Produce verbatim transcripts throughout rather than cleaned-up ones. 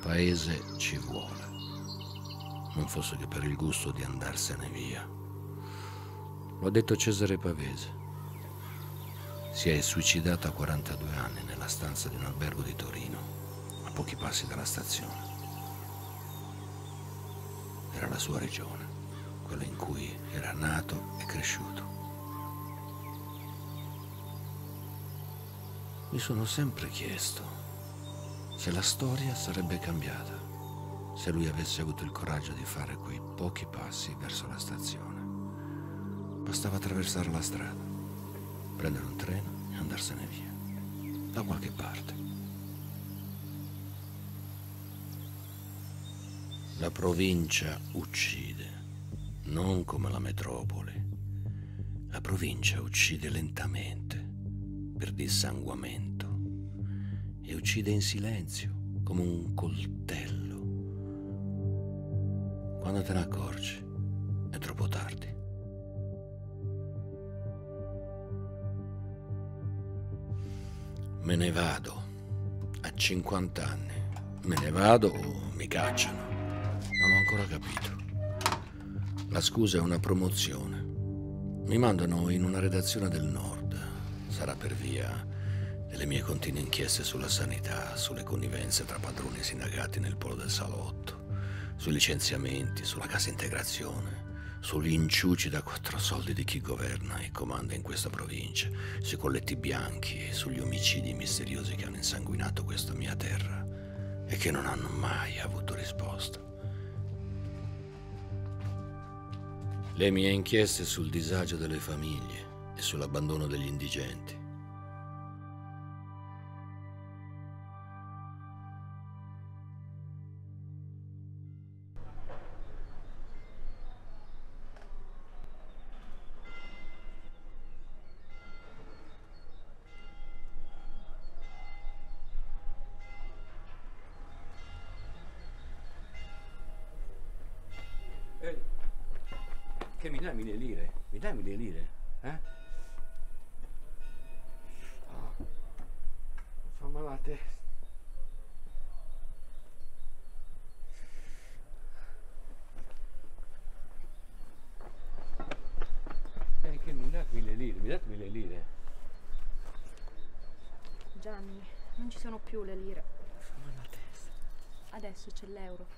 paese ci vuole, non fosse che per il gusto di andarsene via. Lo ha detto Cesare Pavese. Si è suicidato a quarantadue anni nella stanza di un albergo di Torino, a pochi passi dalla stazione. Era la sua regione, quella in cui era nato e cresciuto. Mi sono sempre chiesto se la storia sarebbe cambiata, se lui avesse avuto il coraggio di fare quei pochi passi verso la stazione. Bastava attraversare la strada, prendere un treno e andarsene via, da qualche parte. La provincia uccide, non come la metropoli. La provincia uccide lentamente, per dissanguamento, e uccide in silenzio, come un coltello. Quando te ne accorgi, è troppo tardi. Me ne vado, a cinquanta anni. Me ne vado o mi cacciano. Non ho ancora capito. La scusa è una promozione. Mi mandano in una redazione del Nord. Sarà per via delle mie continue inchieste sulla sanità, sulle connivenze tra padroni e sindacati nel polo del salotto, sui licenziamenti, sulla cassa integrazione, sugli inciuci da quattro soldi di chi governa e comanda in questa provincia, sui colletti bianchi e sugli omicidi misteriosi che hanno insanguinato questa mia terra e che non hanno mai avuto risposta. Le mie inchieste sul disagio delle famiglie e sull'abbandono degli indigenti. Che mi dai mille lire? Mi dai mille lire? Eh? Oh, fa male la testa. Eh, che mi dai mille lire? Mi date mille lire? Gianni, non ci sono più le lire. Fa male la testa. Adesso c'è l'euro.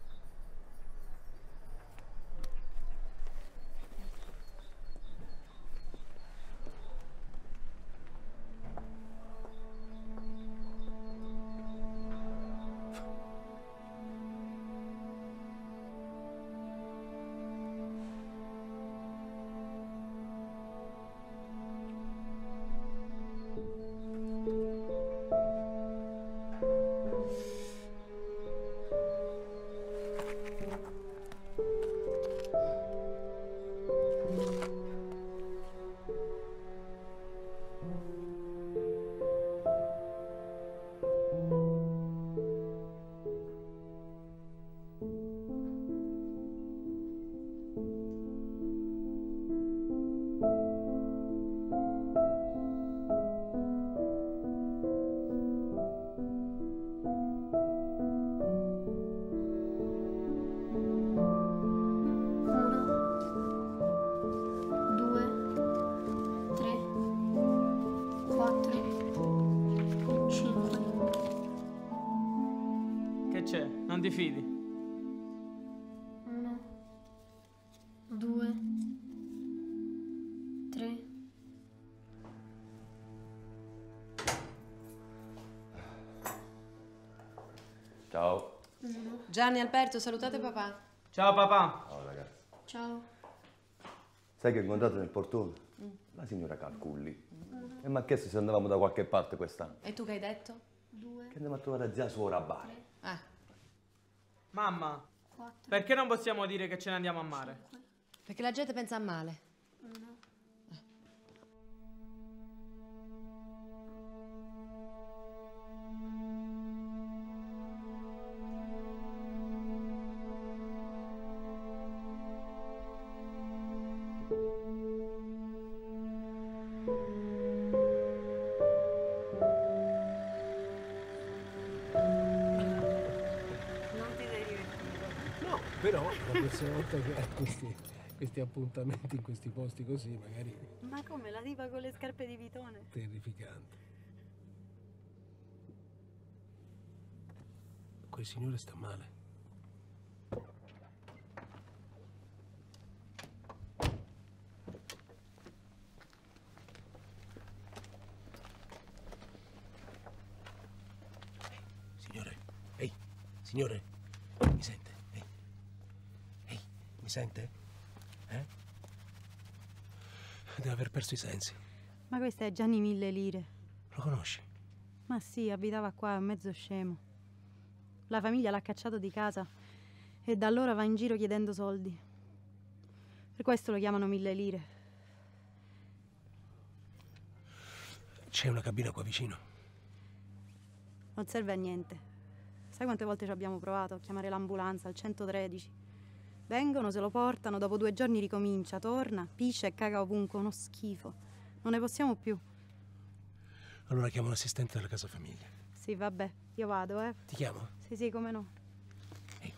Non ti fidi? Uno, due, tre. Ciao. Uno. Gianni, Alberto, salutate papà. Ciao papà. Ciao ragazzi. Ciao. Sai che ho incontrato nel portone? Mm. La signora Calculli. Mm. E mi ha chiesto se andavamo da qualche parte quest'anno. E tu che hai detto? Due. Che andiamo a trovare zia suora a Bari. Ah. Mamma, Quattro. perché non possiamo dire che ce ne andiamo a mare? Cinque. Perché la gente pensa a male. Uno. Però la prossima volta che hai questi, questi appuntamenti in questi posti così, magari... Ma come, la diva con le scarpe di Vitone? Terrificante. Quel signore sta male. Signore, ehi, signore, mi sente? Ehi, ehi, mi sente? Eh? Deve aver perso i sensi. Ma questo è Gianni Mille Lire. Lo conosci? Ma sì, abitava qua, è un mezzo scemo. La famiglia l'ha cacciato di casa e da allora va in giro chiedendo soldi. Per questo lo chiamano Mille Lire. C'è una cabina qua vicino. Non serve a niente. Sai quante volte ci abbiamo provato a chiamare l'ambulanza al centotredici? Vengono, se lo portano, dopo due giorni ricomincia, torna, piscia e caga ovunque, uno schifo. Non ne possiamo più. Allora chiamo l'assistente della casa famiglia. Sì, vabbè, io vado, eh. Ti chiamo? Sì, sì, come no. Ehi.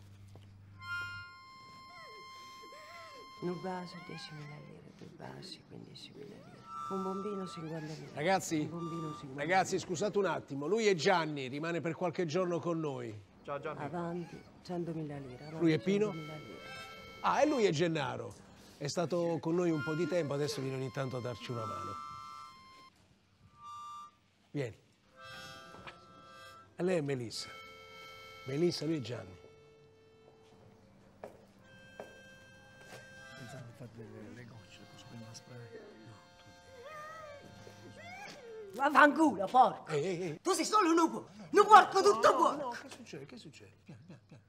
Un vaso diecimila lire, due vasi quindicimila lire. Un bombino cinquantamila. Ragazzi, Un bombino cinquantamila. ragazzi, scusate un attimo. Lui è Gianni, rimane per qualche giorno con noi. Ciao Gianni. Avanti, centomila lire. Avanti, Lui è Pino? centomila lire. Ah, e lui è Gennaro. È stato con noi un po' di tempo, adesso viene ogni tanto a darci una mano. Vieni. E lei è Melissa. Melissa, lui è Gianni. Pensavo di fare le, le gocce, posso prendere la spray? No. Vaffanculo, porco! Ehi, ehi, ehi. Tu sei solo un uomo! Un porco tutto No, buono! no, che succede? Che succede? Piano, piano, piano.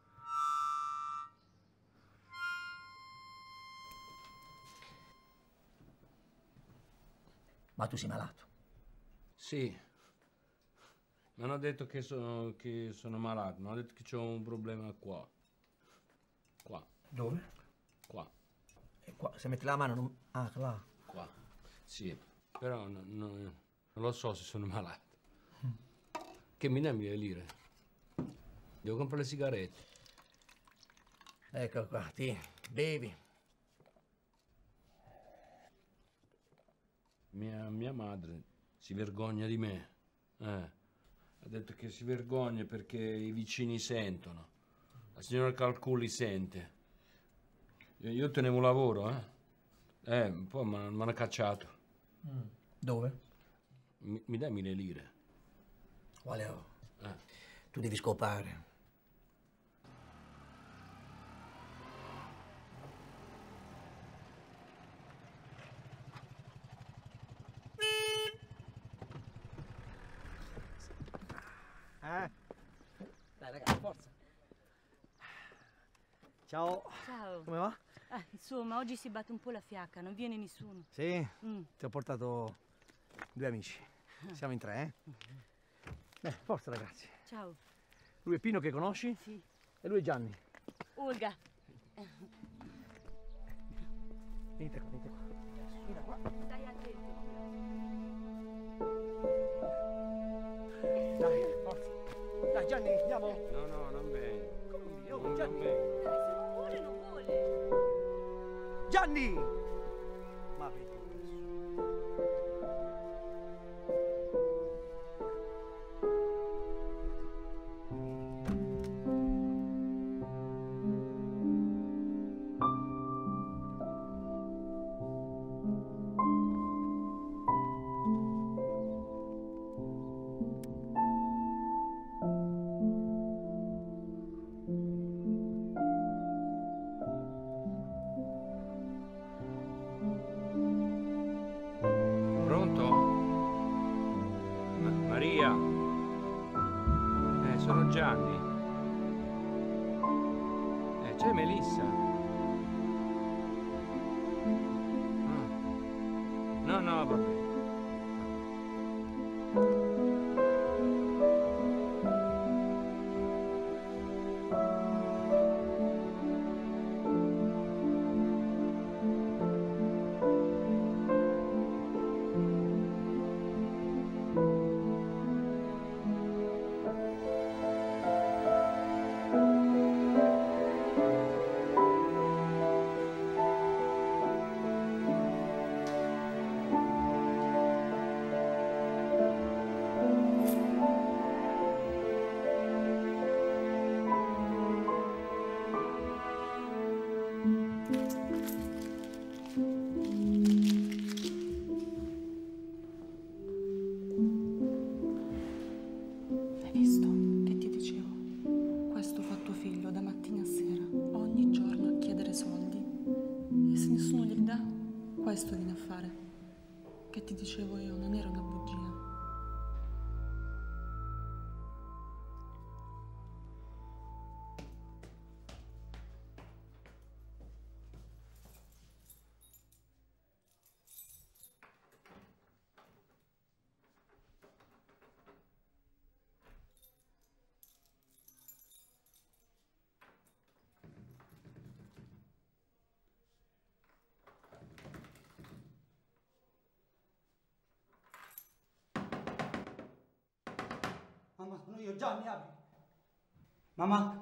Ma tu sei malato? Sì. Mi hanno detto che sono, che sono malato, mi hanno detto che ho un problema qua. Qua. Dove? Qua. E qua, se metti la mano non... Ah, là. Qua. Sì, però no- no- non lo so se sono malato. Che mi dai mille lire? Devo comprare le sigarette. Ecco qua, ti bevi. Mia, mia madre si vergogna di me. Eh. Ha detto che si vergogna perché i vicini sentono. La signora Calculi sente. Io, io tenevo lavoro, eh. Eh, poi mi hanno cacciato. Mm. Dove? Mi, mi dai mille lire? Quale ho? Eh. Tu devi scopare. Eh? Dai ragazzi, forza. Ciao. Ciao. Come va? Ah, insomma, oggi si batte un po' la fiacca, non viene nessuno. Sì? Mm. Ti ho portato due amici. Siamo in tre, eh? Beh, forza ragazzi. Ciao. Lui è Pino che conosci? Sì. E lui è Gianni. Olga. Venite qua, venite qua. Venite qua. Stai attento. Dai, forza. Dai Gianni, andiamo. No, no, non vengo. Come non vieni? Oh, Non, non Gianni. vengo. Dai, se non vuole, non vuole. Gianni! Ma vedi questo. Pronto? Ma- Maria? Eh, sono Gianni. Eh, c'è Melissa. Ah. No, no, va bene. ti dicevo io, non era una bugia. Mamma, sono io, Gianni, apri. Mamma.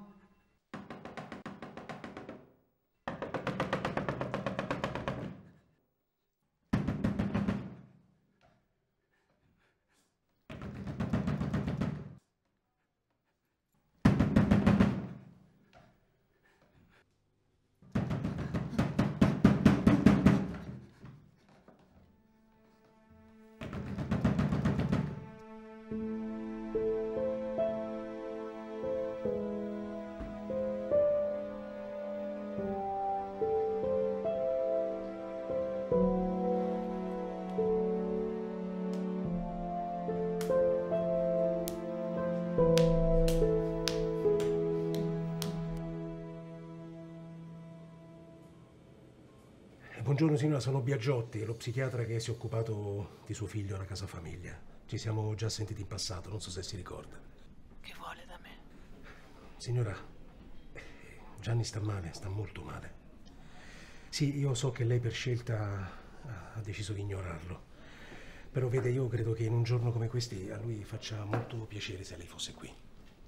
Buongiorno signora, sono Biagiotti, lo psichiatra che si è occupato di suo figlio alla casa famiglia. Ci siamo già sentiti in passato, non so se si ricorda. Che vuole da me? Signora, Gianni sta male, sta molto male. Sì, io so che lei per scelta ha deciso di ignorarlo. Però vede, io credo che in un giorno come questi a lui faccia molto piacere se lei fosse qui.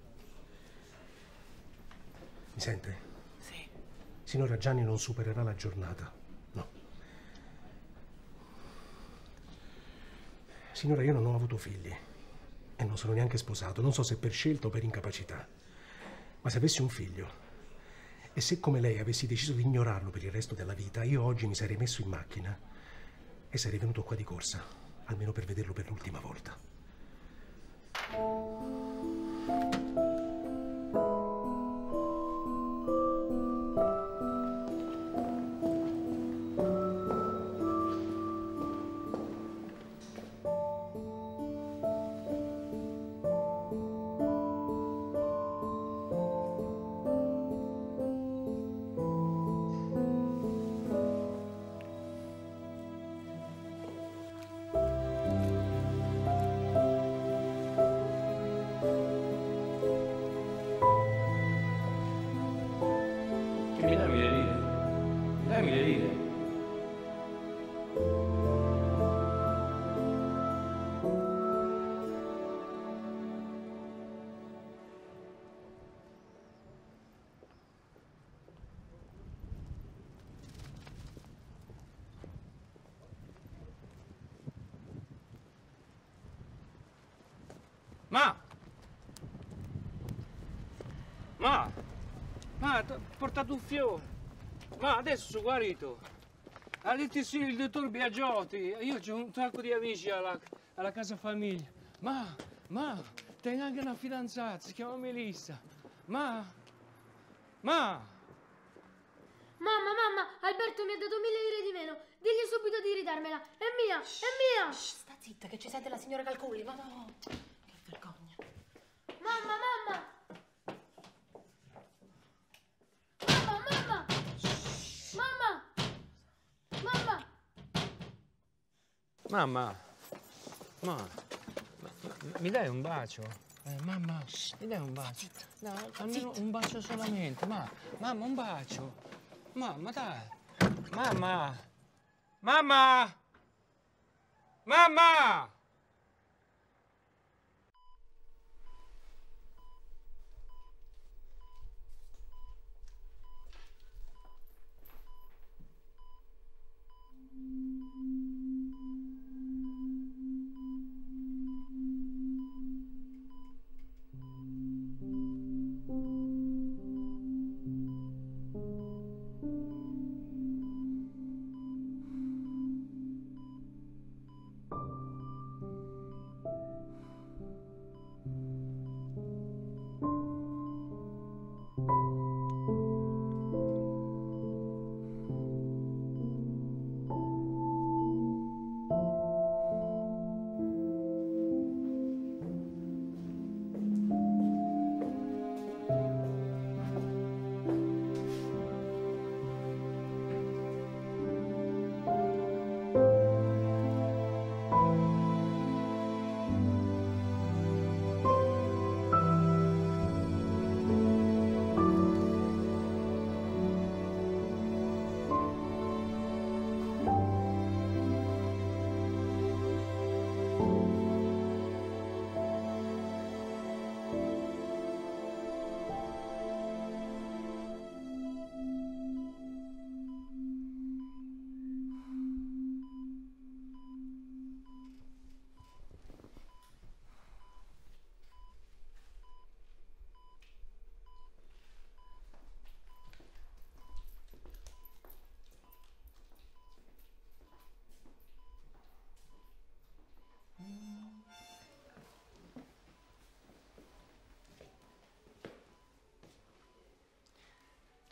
Mi sente? Sì. Signora, Gianni non supererà la giornata. No. Signora, io non ho avuto figli e non sono neanche sposato. Non so se per scelta o per incapacità. Ma se avessi un figlio e se come lei avessi deciso di ignorarlo per il resto della vita, io oggi mi sarei messo in macchina e sarei venuto qua di corsa, almeno per vederlo per l'ultima volta. Mi dammi le lire. Dammi le lire. Ma! Ma! Ma, ti ho portato un fiore. Ma adesso sono guarito. Ha detto sì il dottor Biagiotti. Io ho un sacco di amici alla, alla casa famiglia. Ma, ma, tengo anche una fidanzata, si chiama Melissa. Ma, ma. Mamma, mamma, Alberto mi ha dato mille lire di meno. Digli subito di ridarmela. È mia, è mia. Shh, sta zitta che ci sente la signora Calculi. Ma no, che vergogna. Mamma, mamma. Mamma, mamma. Mamma. Mamma. Mamma, ma, ma- ma- mi dai un bacio? Eh, mamma, mi dai un bacio? No, almeno un bacio solamente, ma, mamma, un bacio. Mamma, dai. Mamma, mamma, mamma.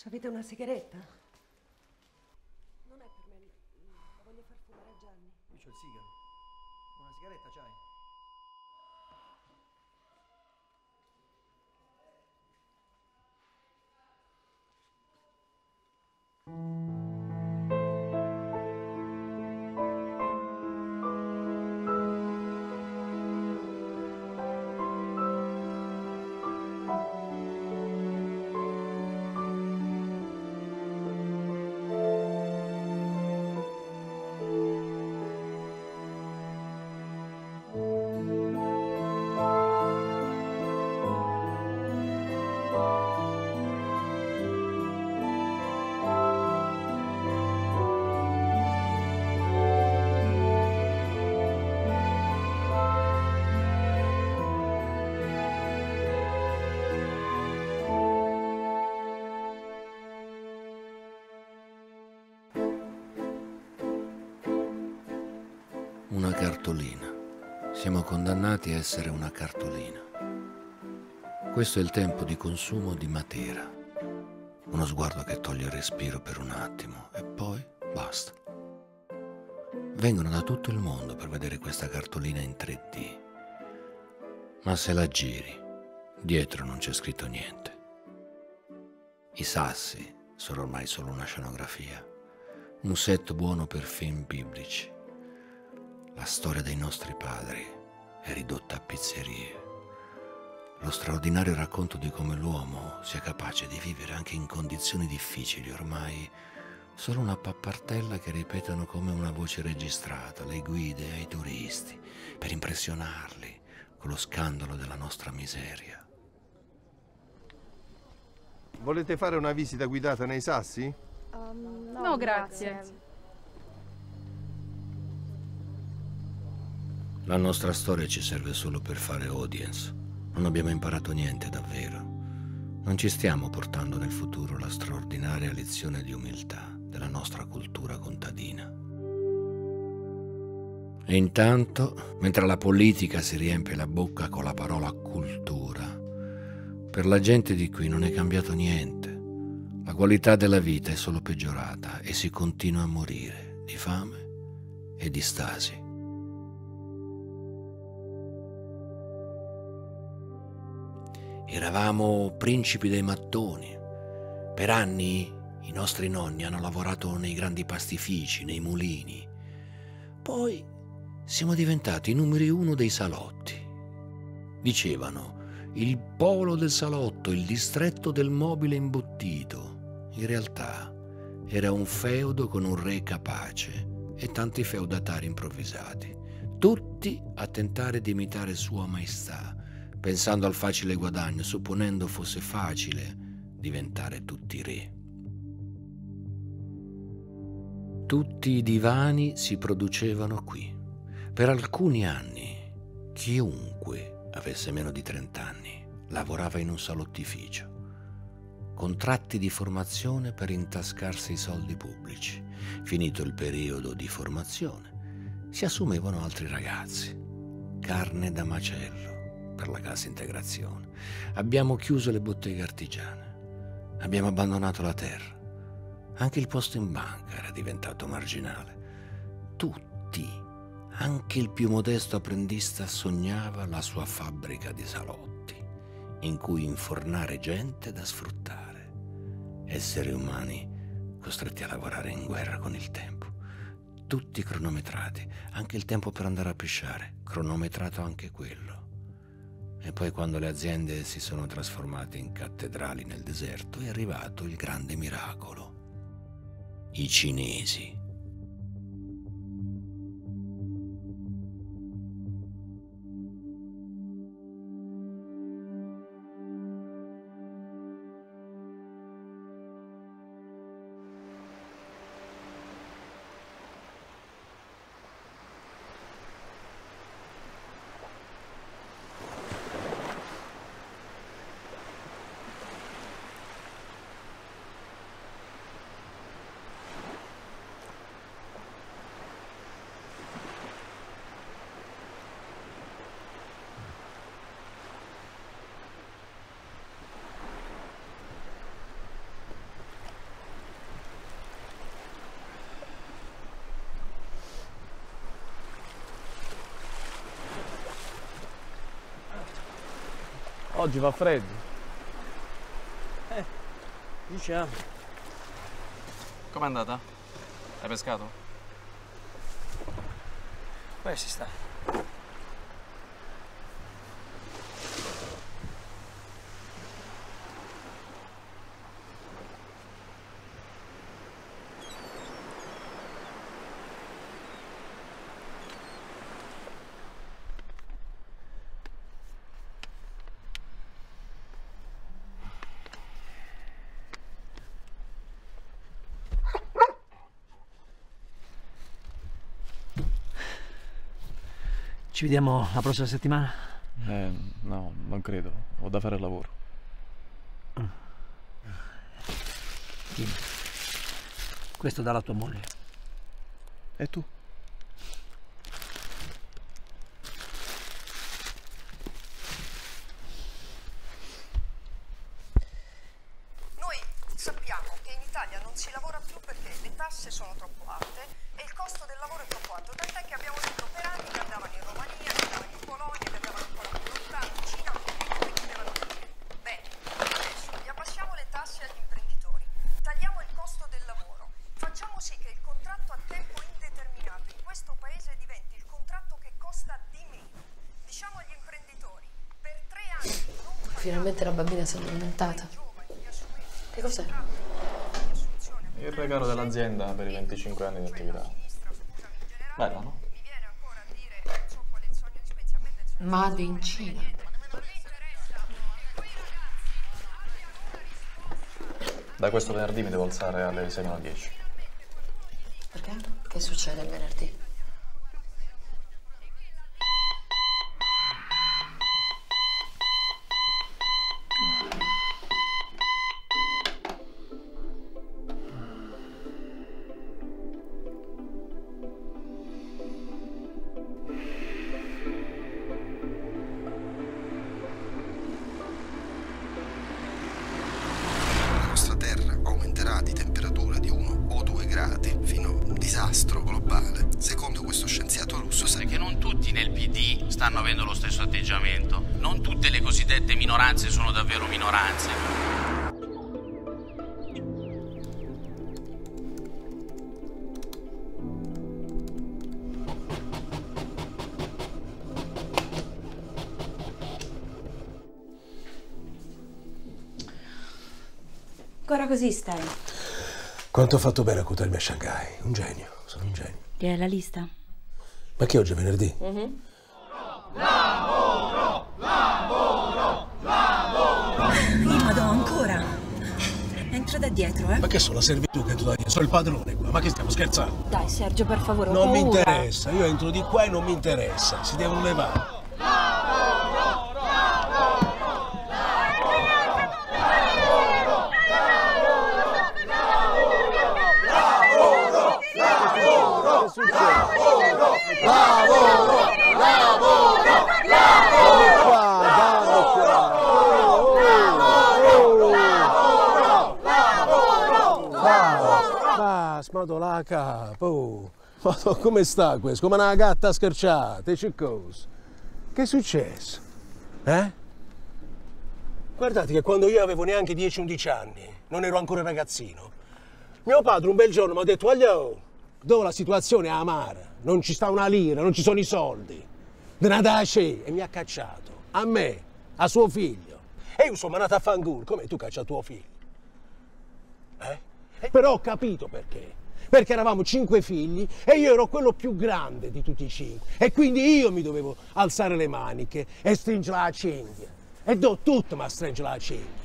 Avete una sigaretta? Non è per me, la voglio far fumare a Gianni. Io c'ho il sigaro. Una sigaretta c'hai? Una cartolina. Siamo condannati a essere una cartolina. Questo è il tempo di consumo di Matera. Uno sguardo che toglie il respiro per un attimo e poi basta. Vengono da tutto il mondo per vedere questa cartolina in tre D. Ma se la giri, dietro non c'è scritto niente. I sassi sono ormai solo una scenografia, un set buono per film biblici. La storia dei nostri padri è ridotta a pizzerie. Lo straordinario racconto di come l'uomo sia capace di vivere anche in condizioni difficili, ormai solo una pappartella che ripetono come una voce registrata le guide ai turisti per impressionarli con lo scandalo della nostra miseria. Volete fare una visita guidata nei sassi? Um, no, No, grazie. grazie. La nostra storia ci serve solo per fare audience. Non abbiamo imparato niente davvero. Non ci stiamo portando nel futuro la straordinaria lezione di umiltà della nostra cultura contadina. E intanto, mentre la politica si riempie la bocca con la parola cultura, per la gente di qui non è cambiato niente. La qualità della vita è solo peggiorata e si continua a morire di fame e di stasi. Eravamo principi dei mattoni. Per anni i nostri nonni hanno lavorato nei grandi pastifici, nei mulini. Poi siamo diventati i numeri uno dei salotti. Dicevano il polo del salotto, il distretto del mobile imbottito. In realtà era un feudo con un re capace e tanti feudatari improvvisati, tutti a tentare di imitare Sua Maestà, pensando al facile guadagno, supponendo fosse facile diventare tutti re. Tutti i divani si producevano qui. Per alcuni anni, chiunque avesse meno di trent'anni lavorava in un salottificio. Contratti di formazione per intascarsi i soldi pubblici. Finito il periodo di formazione, si assumevano altri ragazzi. Carne da macello per la cassa integrazione. Abbiamo chiuso le botteghe artigiane. Abbiamo abbandonato la terra. Anche il posto in banca era diventato marginale. Tutti, anche il più modesto apprendista, sognava la sua fabbrica di salotti, in cui infornare gente da sfruttare. Esseri umani costretti a lavorare in guerra con il tempo. Tutti cronometrati, anche il tempo per andare a pisciare, cronometrato anche quello. E poi quando le aziende si sono trasformate in cattedrali nel deserto è arrivato il grande miracolo. I cinesi. Oggi fa freddo. Eh, diciamo. Com'è andata? Hai pescato? Come si sta? Ci vediamo la prossima settimana? Eh, no, non credo. Ho da fare al lavoro. Tieni. Questo dalla tua moglie. E tu? Noi sappiamo che in Italia non si lavora più perché le tasse sono troppo alte e il costo del lavoro è troppo alto, tant'è che abbiamo detto per anni che andavano in Romania, che andavano in Polonia, che andavano ancora più lontano, in Cina, e chiudevano qui. Bene, adesso gli abbassiamo le tasse agli imprenditori, tagliamo il costo del lavoro, facciamo sì che il contratto a tempo indeterminato in questo paese diventi il contratto che costa di meno. Diciamo agli imprenditori, per tre anni non Finalmente la bambina si è addormentata. Che cos'è? Il regalo dell'azienda per i venticinque anni di attività. Bella, no? Made in Cina. Da questo venerdì mi devo alzare alle sei meno dieci. Perché? Che succede il venerdì? La nostra Terra aumenterà di temperatura di uno o due gradi fino a un disastro globale. Secondo questo scienziato russo, sai Perché non tutti nel P D stanno avendo lo stesso atteggiamento. Non tutte le cosiddette minoranze sono davvero minoranze. Ancora così stai? Quanto ho fatto bene a cutarmi a Shanghai. Un genio, sono un genio. Che è la lista? Ma che oggi è venerdì? Mm-hmm. Lavoro! Lavoro! Lavoro! Ih, madò, ancora? Entra da dietro, eh? Ma che sono la servitù che tu dai? Sono il padrone qua, ma che stiamo scherzando? Dai, Sergio, per favore, ho Non mi paura. interessa, io entro di qua e non mi interessa, si devono levare. Che succede? Lavoro! Lavoro! Lavoro! Qua, dammi qua! Basta, madò la capo. Madò, come sta questo? Come una gatta scherciata, c'è cosa? Che è successo? Eh? Guardate che quando io avevo neanche dieci undici anni, non ero ancora ragazzino, mio padre un bel giorno mi ha detto: "Aglio, dove la situazione è amara, non ci sta una lira, non ci sono i soldi, Denadace", e mi ha cacciato, a me, a suo figlio. E io sono andato a fanculo, come tu cacci a tuo figlio? Eh? E però ho capito perché. Perché eravamo cinque figli e io ero quello più grande di tutti i cinque. E quindi io mi dovevo alzare le maniche e stringere la cinghia. E do tutto ma stringere la cinghia.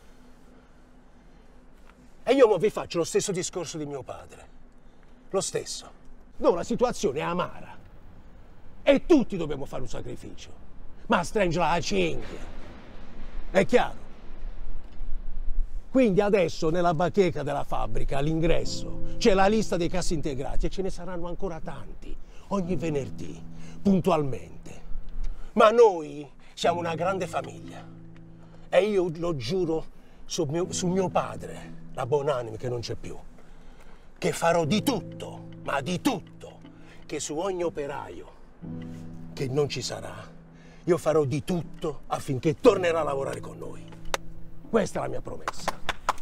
E io mo vi faccio lo stesso discorso di mio padre. Lo stesso. Dove la situazione è amara. E tutti dobbiamo fare un sacrificio. Ma stringere la cinghia. È chiaro? Quindi adesso nella bacheca della fabbrica, all'ingresso, c'è la lista dei cassi integrati e ce ne saranno ancora tanti, ogni venerdì, puntualmente. Ma noi siamo una grande famiglia e io lo giuro sul mio, sul mio padre, la buonanima che non c'è più, che farò di tutto, ma di tutto, che su ogni operaio che non ci sarà, io farò di tutto affinché tornerà a lavorare con noi. Questa è la mia promessa.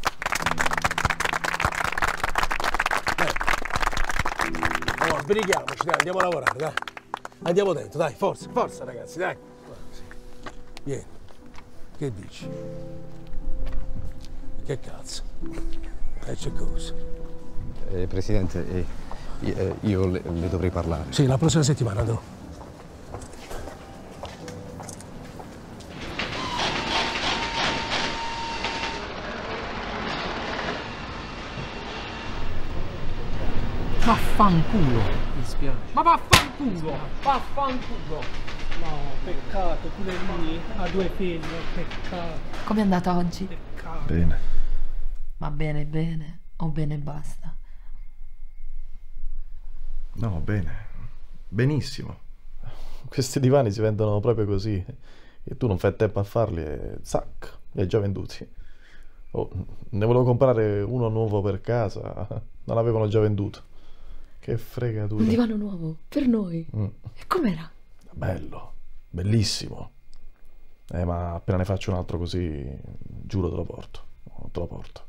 Allora, sbrighiamoci, dai, andiamo a lavorare, dai. Andiamo dentro, dai, forza, forza ragazzi, dai. Vieni, che dici? Che cazzo? Eh, c'è cosa? Eh, Presidente, eh, io, io le, le dovrei parlare. Sì, la prossima settimana andrò. Vaffanculo! Mi spiace. Ma vaffanculo! Vaffanculo! No, peccato, pure lui ha due figli, peccato. Com'è andata oggi? Peccato. Bene. Ma bene, bene, o bene basta? No, bene. Benissimo. Questi divani si vendono proprio così. E tu non fai tempo a farli e zac, li hai già venduti. Oh, ne volevo comprare uno nuovo per casa, non l'avevano già venduto. Che fregatura. Un divano nuovo, per noi. Mm. E com'era? Bello, bellissimo. Eh, ma appena ne faccio un altro così, giuro te lo porto. Te lo porto.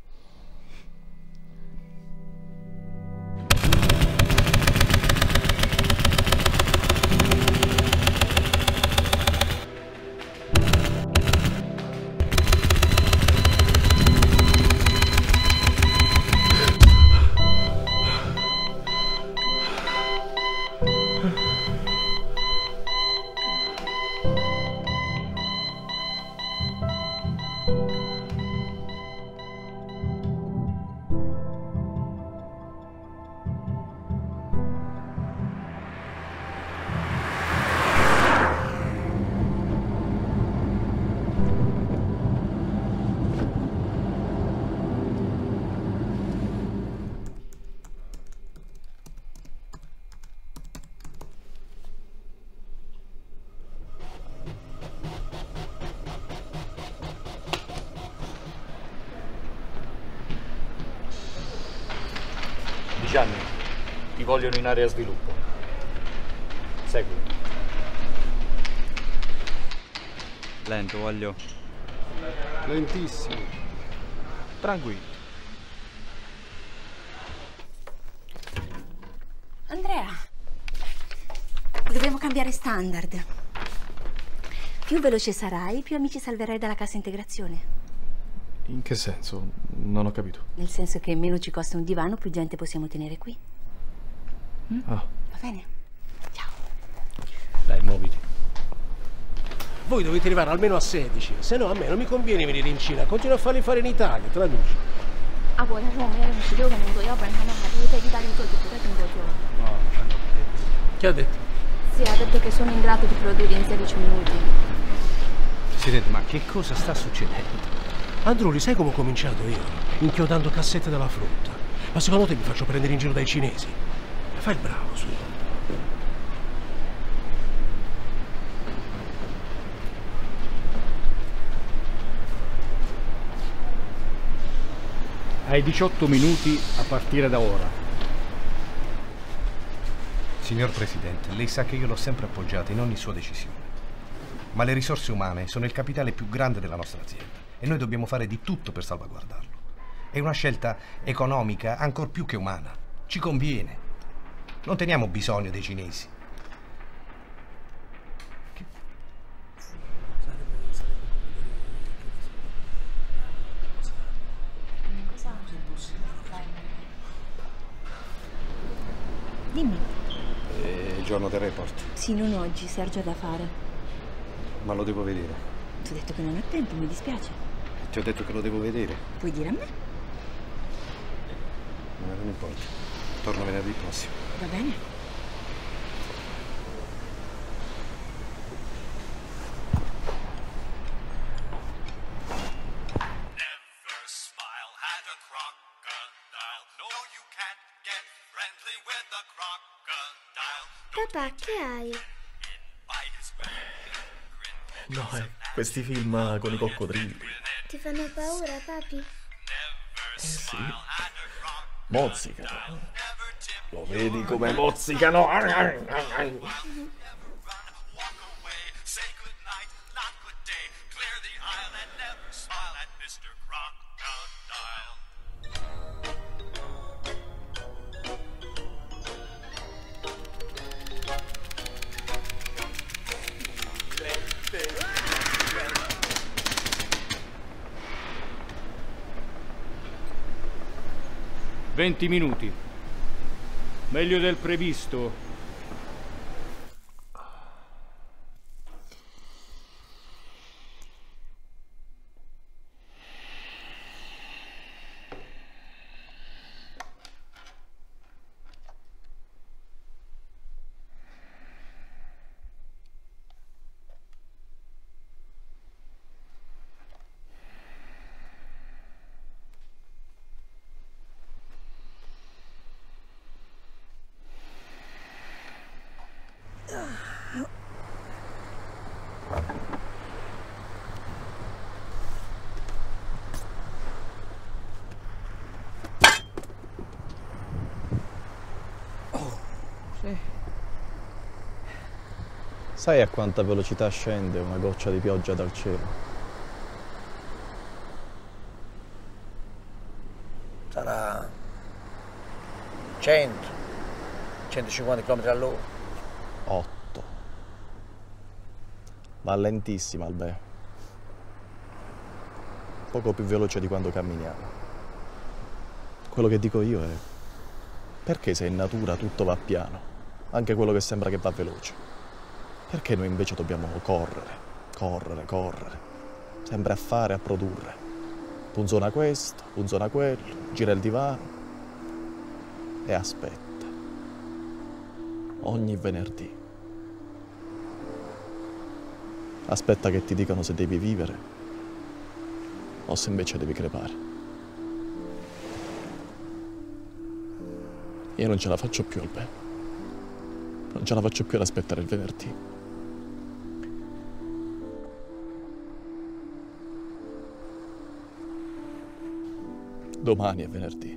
Gianni, ti vogliono in area sviluppo. Segui. Lento, voglio. Lentissimo. Tranquillo. Andrea, dobbiamo cambiare standard. Più veloce sarai, più amici salverai dalla cassa integrazione. In che senso? Non ho capito. Nel senso che meno ci costa un divano, più gente possiamo tenere qui. Mm? Ah. Va bene? Dai, muoviti. Voi dovete arrivare almeno a sedici, se no a me non mi conviene venire in Cina, continuo a farli fare in Italia, traduci. 阿伯他说我们要用十六个民族，要不然他们还不会在意大利做，就不在中国做了。 Che ha detto? Sì, ha detto che sono in grado di produrre in sedici minuti. Presidente, ma che cosa sta succedendo? Andruli, sai come ho cominciato io? Inchiodando cassette della frutta. Ma secondo te mi faccio prendere in giro dai cinesi? Fai il bravo, su. Hai diciotto minuti a partire da ora. Signor Presidente, lei sa che io l'ho sempre appoggiata in ogni sua decisione. Ma le risorse umane sono il capitale più grande della nostra azienda e noi dobbiamo fare di tutto per salvaguardarlo. È una scelta economica ancor più che umana. Ci conviene. Non teniamo bisogno dei cinesi. Dimmi. È il giorno del report. Sì, non oggi, Sergio ha da fare. Ma lo devo vedere. Ti ho detto che non ho tempo, mi dispiace. Ti ho detto che lo devo vedere. Puoi dire a me? Ma non importa. Torno venerdì prossimo. Va bene. Papà, che hai? No, eh, questi film con i coccodrilli. Ti fanno paura, papi? Eh sì. Mozzicano. Lo vedi come mozzicano? Venti minuti. Meglio del previsto. Sai a quanta velocità scende una goccia di pioggia dal cielo? Sarà cento, centocinquanta chilometri all'ora. otto. Va lentissima, Albè. Poco più veloce di quando camminiamo. Quello che dico io è: perché se in natura tutto va piano, anche quello che sembra che va veloce? Perché noi invece dobbiamo correre, correre, correre, sempre a fare, a produrre. Punzona questo, punzona quello, gira il divano e aspetta. Ogni venerdì. Aspetta che ti dicano se devi vivere o se invece devi crepare. Io non ce la faccio più, Albè. Non ce la faccio più ad aspettare il venerdì. Domani è venerdì.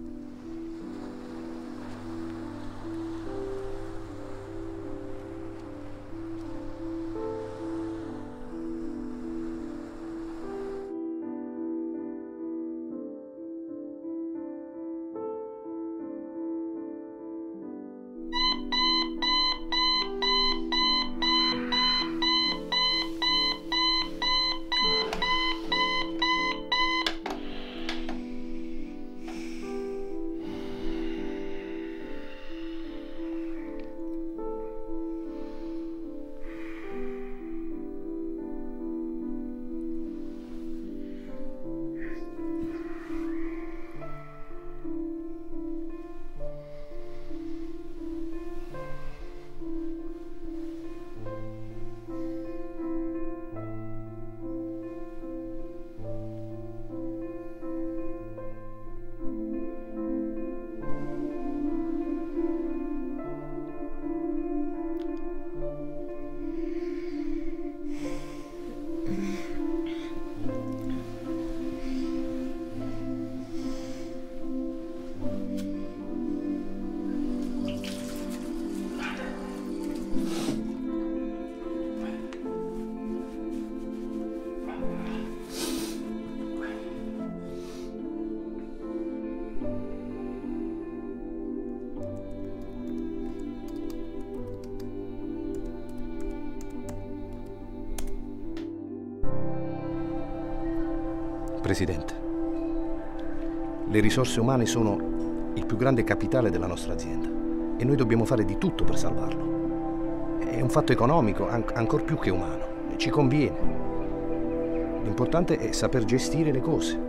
Presidente, le risorse umane sono il più grande capitale della nostra azienda e noi dobbiamo fare di tutto per salvarlo. È un fatto economico, an- ancor più che umano, e ci conviene. L'importante è saper gestire le cose.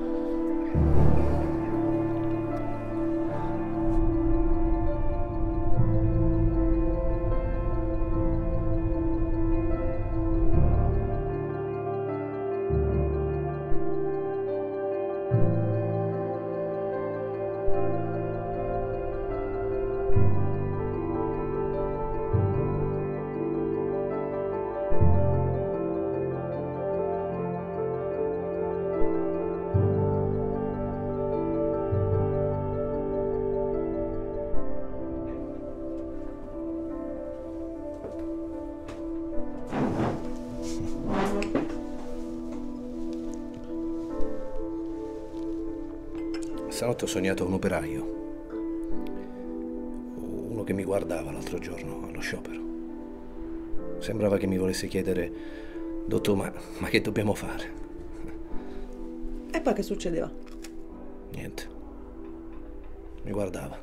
Stanotte ho sognato un operaio, uno che mi guardava l'altro giorno allo sciopero. Sembrava che mi volesse chiedere Dottor, ma, ma che dobbiamo fare? E poi che succedeva? Niente. Mi guardava.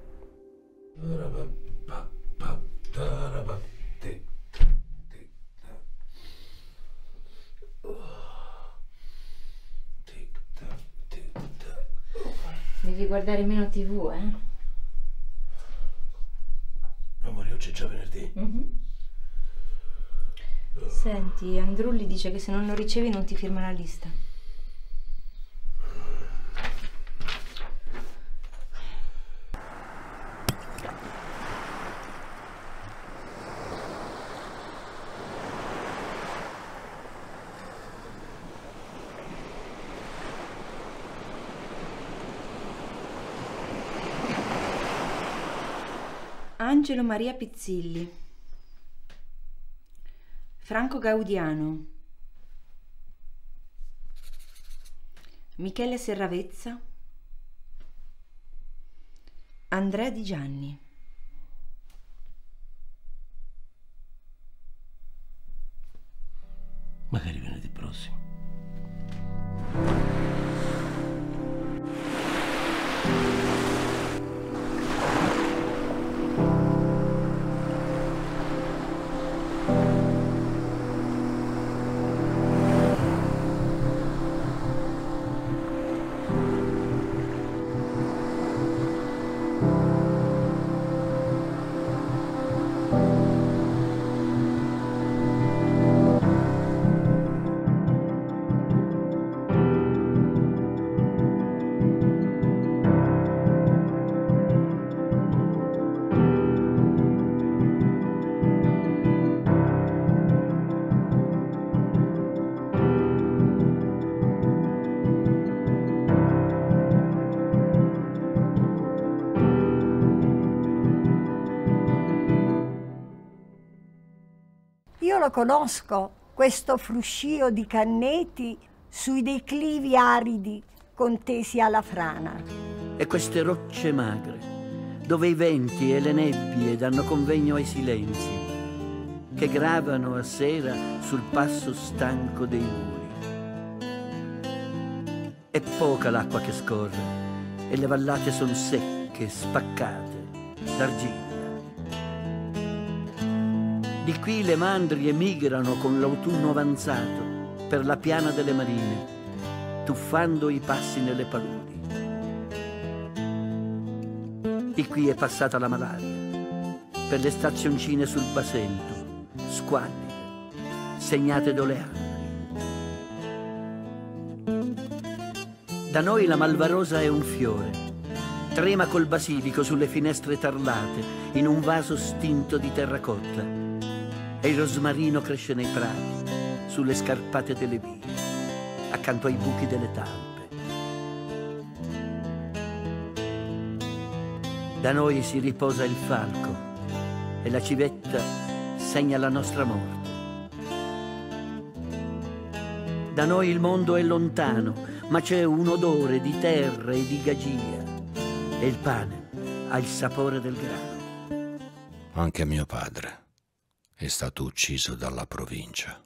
Devi guardare meno tivù, eh? Amore, oggi è già venerdì. Mm-hmm. Senti, Andrulli dice che se non lo ricevi non ti firma la lista. Angelo Maria Pizzilli, Franco Gaudiano, Michele Serravezza, Andrea Di Gianni. Magari venerdì prossimo. Io lo conosco, questo fruscio di canneti sui declivi aridi contesi alla frana. E queste rocce magre, dove i venti e le nebbie danno convegno ai silenzi, che gravano a sera sul passo stanco dei muri. È poca l'acqua che scorre e le vallate sono secche, spaccate, d'argilla. Di qui le mandrie migrano con l'autunno avanzato per la piana delle marine, tuffando i passi nelle paludi. Di qui è passata la malaria, per le stazioncine sul Basento, squallide, segnate d'oleandri. Da noi la malvarosa è un fiore, trema col basilico sulle finestre tarlate, in un vaso stinto di terracotta. E il rosmarino cresce nei prati, sulle scarpate delle vie, accanto ai buchi delle talpe. Da noi si riposa il falco e la civetta segna la nostra morte. Da noi il mondo è lontano, ma c'è un odore di terra e di gagia e il pane ha il sapore del grano. Anche mio padre è stato ucciso dalla provincia.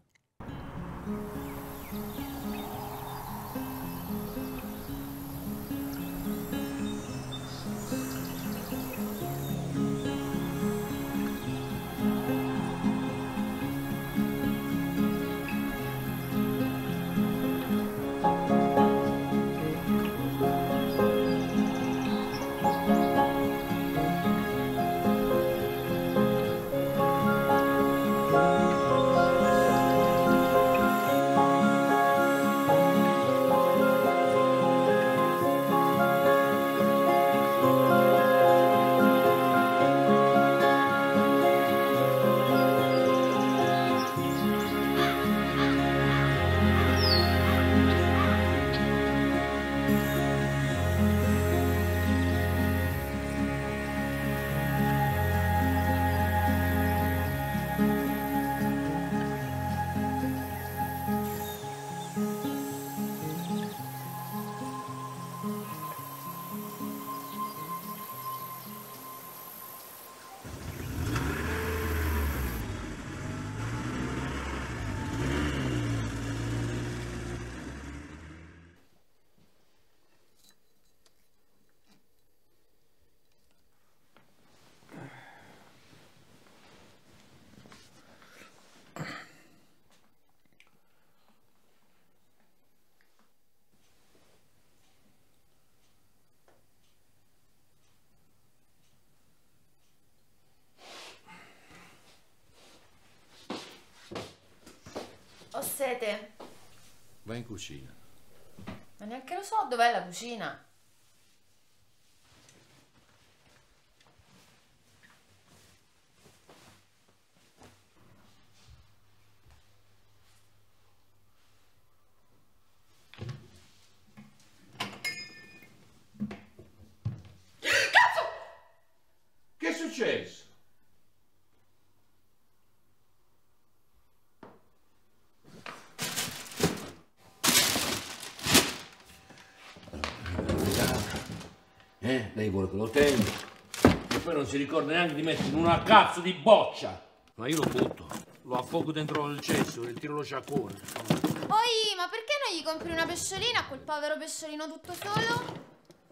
sete. Vai in cucina. Ma neanche lo so dov'è la cucina. Che è successo? Eh, lei vuole che lo tenga e poi non si ricorda neanche di mettere in una cazzo di boccia. Ma io lo butto, lo affogo dentro il cesso e tiro lo sciacquone. Oi, ma perché non gli compri una pesciolina a quel povero pesciolino tutto solo?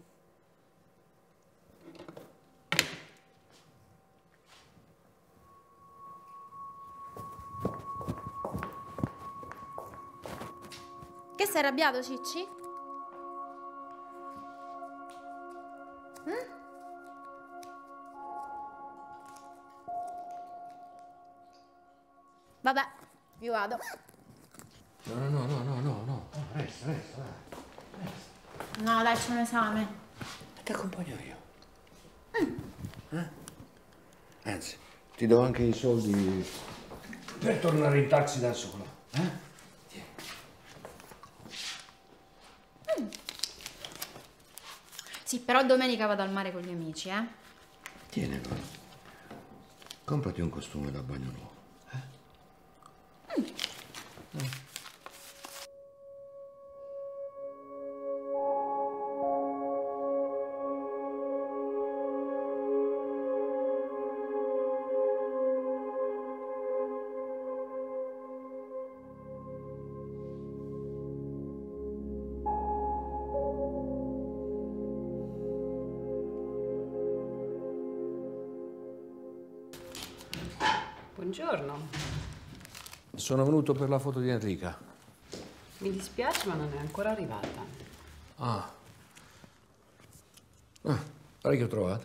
Che sei arrabbiato, Cicci? Mm? Vabbè, io vado. No, no, no, no, no, no, no. Resta, resta, dai. No, dai, c'è un esame. Ti accompagno io. Mm. Eh? Anzi, ti do anche i soldi per tornare in taxi da sola. Eh? Sì, però domenica vado al mare con gli amici, eh? Tienilo. Comprati un costume da bagno nuovo. Eh? Mm. Mm. Buongiorno. Sono venuto per la foto di Enrica. Mi dispiace, ma non è ancora arrivata. Ah. Ah, guarda che ho trovato.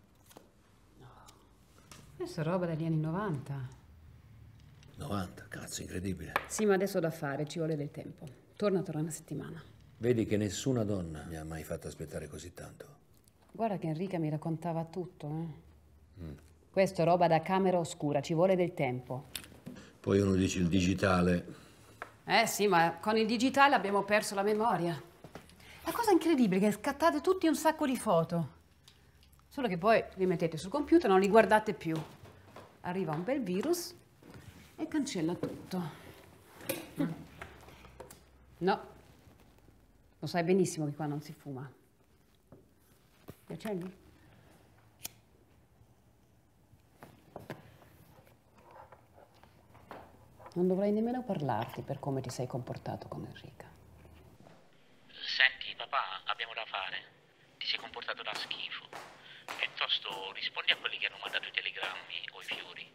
Questa è roba degli anni novanta. novanta, cazzo, incredibile. Sì, ma adesso ho da fare, ci vuole del tempo. Torna tra una settimana. Vedi che nessuna donna mi ha mai fatto aspettare così tanto. Guarda che Enrica mi raccontava tutto, eh. Mm. Questo è roba da camera oscura, ci vuole del tempo. Poi uno dice il digitale. Eh sì, ma con il digitale abbiamo perso la memoria. La cosa incredibile è che scattate tutti un sacco di foto. Solo che poi li mettete sul computer e non li guardate più. Arriva un bel virus e cancella tutto. No, lo sai benissimo che qua non si fuma. Li accendi? Non dovrei nemmeno parlarti per come ti sei comportato con Enrica. Senti, papà, abbiamo da fare. Ti sei comportato da schifo. Piuttosto rispondi a quelli che hanno mandato i telegrammi o i fiori.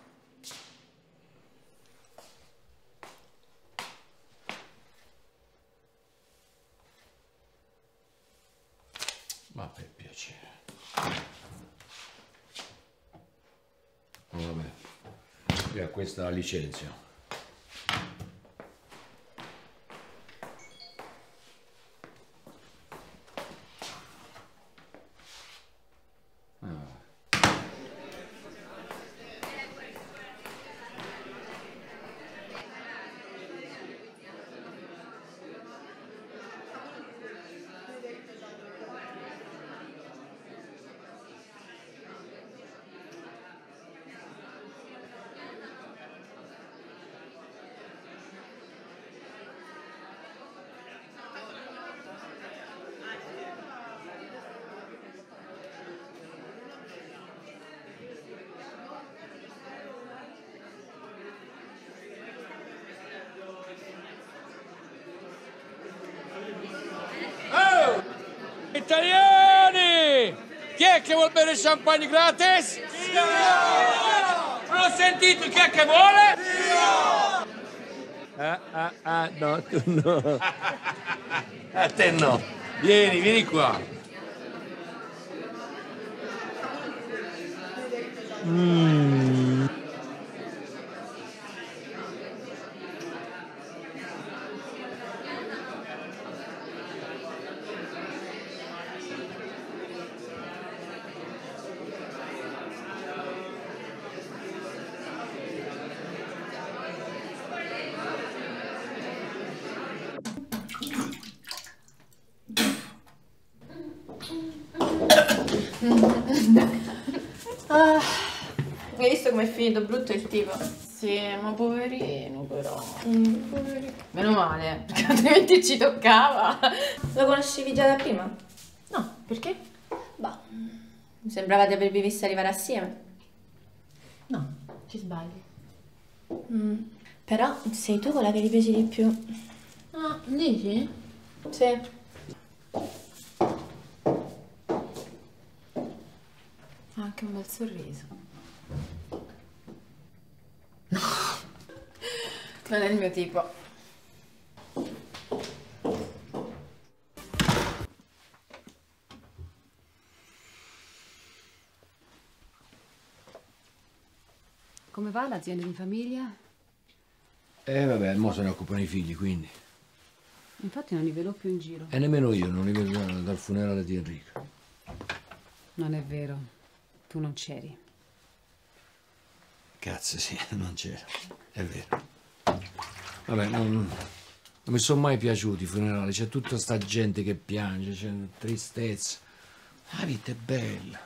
Ma per piacere. Oh, vabbè. Via, questa la licenzio. Italiani! Chi è che vuol bere champagne gratis? Io! Non ho sentito, chi è che vuole? Io! Ah, ah, ah, no, tu no. A te no. Vieni, vieni qua. Mm. come è finito brutto il tipo. Sì, ma poverino però. Mm, poverino. Meno male, perché altrimenti ci toccava. Lo conoscevi già da prima? No, perché? Bah, mi sembrava di avervi visto arrivare assieme. No, ci sbagli. Mm, però sei tu quella che gli piace di più. Ah, dici? Sì. Ha anche un bel sorriso. No, non è il mio tipo. Come va l'azienda di famiglia? Eh vabbè, mo se ne occupano i figli, quindi. Infatti non li vedo più in giro. E nemmeno io, non li vedo dal, dal funerale di Enrico. Non è vero, tu non c'eri. Cazzo, sì, non c'era, è vero. Vabbè, non, non mi sono mai piaciuti i funerali, c'è tutta sta gente che piange, c'è tristezza. La vita è bella.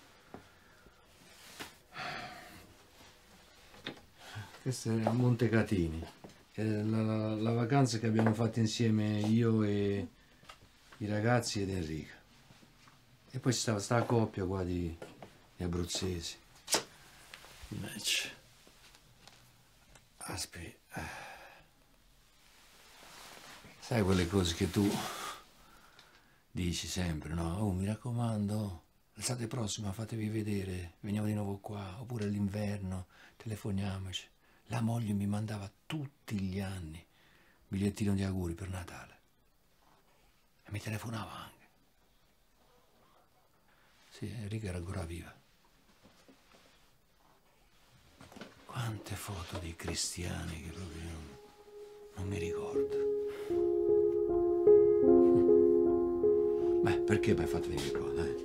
Questo è a Montecatini, è la, la, la vacanza che abbiamo fatto insieme io e i ragazzi ed Enrico. E poi ci stava sta coppia qua di, di abruzzesi. Invece. Aspetta. Sai quelle cose che tu dici sempre, no? Oh, mi raccomando, l'estate prossima fatevi vedere, veniamo di nuovo qua, oppure all'inverno, telefoniamoci. La moglie mi mandava tutti gli anni bigliettino di auguri per Natale. E mi telefonava anche. Sì, Enrica era ancora viva. Quante foto di cristiani che proprio non, non mi ricordo. Beh, perché mi hai fatto venire qua, dai?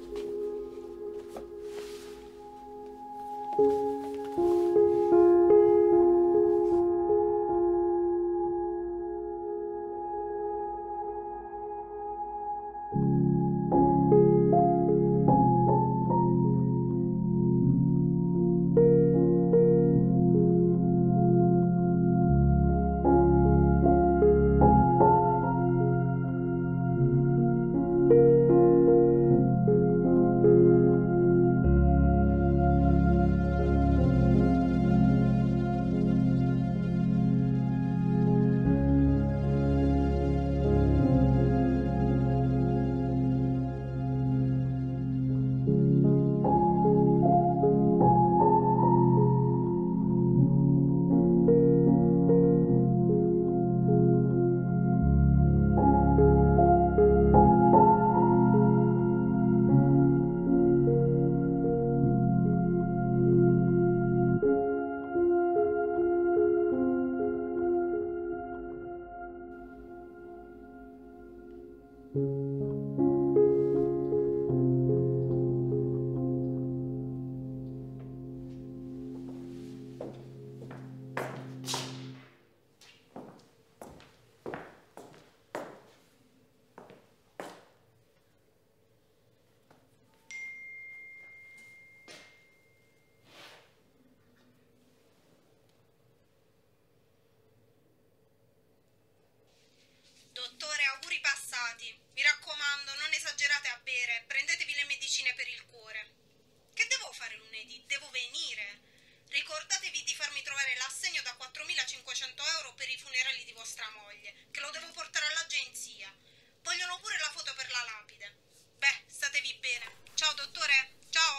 Dottore, auguri passati. Mi raccomando, non esagerate a bere. Prendetevi le medicine per il cuore. Che devo fare lunedì? Devo venire. Ricordatevi di farmi trovare l'assegno da quattromilacinquecento euro per i funerali di vostra moglie, che lo devo portare all'agenzia. Vogliono pure la foto per la lapide. Beh, statevi bene. Ciao dottore, ciao.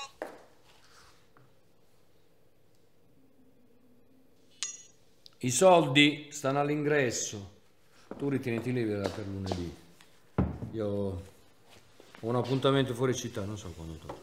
I soldi stanno all'ingresso. Tu ritieniti libera per lunedì. Io ho un appuntamento fuori città, non so quando torno.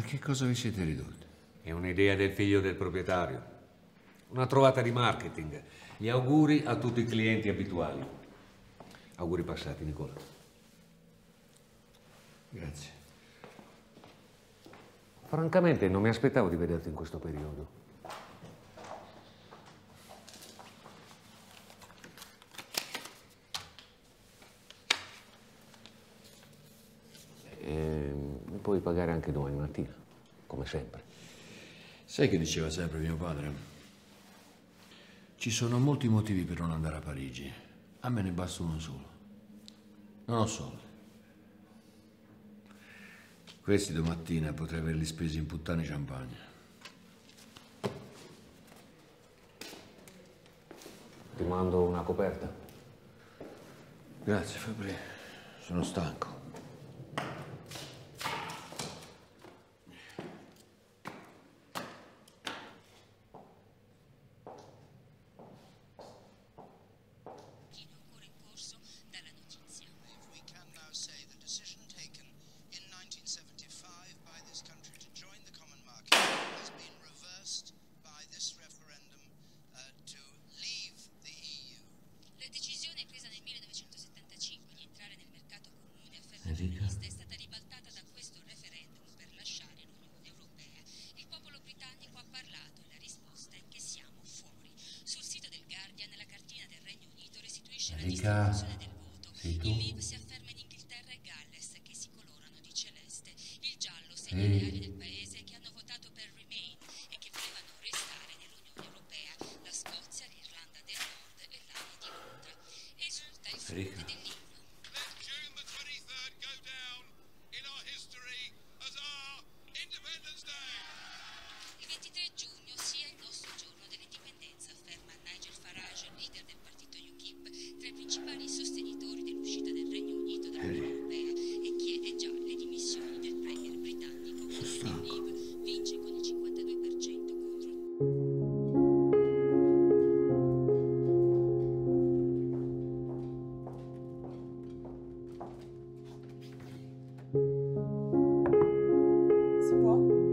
che cosa vi siete ridotti? È un'idea del figlio del proprietario. Una trovata di marketing. Gli auguri a tutti i clienti abituali. Auguri passati, Nicola. Grazie. Francamente non mi aspettavo di vederti in questo periodo. E mi puoi pagare anche domani mattina, come sempre. Sai che diceva sempre mio padre? Ci sono molti motivi per non andare a Parigi. A me ne basta uno solo. Non ho soldi. Questi domattina potrei averli spesi in puttane champagne. Ti mando una coperta. Grazie, Fabri. Sono stanco. È stata ribaltata da questo referendum per lasciare l'Unione Europea. Il popolo britannico ha parlato e la risposta è che siamo fuori. Sul sito del Guardian la cartina del Regno Unito restituisce la distribuzione del voto. Il Leave si afferma in Inghilterra e Galles che si colorano di celeste. Il giallo segna le aree del paese che hanno votato per Remain e che volevano restare nell'Unione Europea. La Scozia, l'Irlanda del Nord e l'area di Londra. Esulta il fronte dell'Inghilterra. Il ventitré giugno sia il nostro giorno dell'indipendenza, afferma Nigel Farage, leader del partito U K I P, tra i principali sostenitori dell'uscita del Regno Unito dall'Unione Europea, e chiede già le dimissioni del premier britannico. Il Leave vince con il cinquantadue per cento contro... Si può?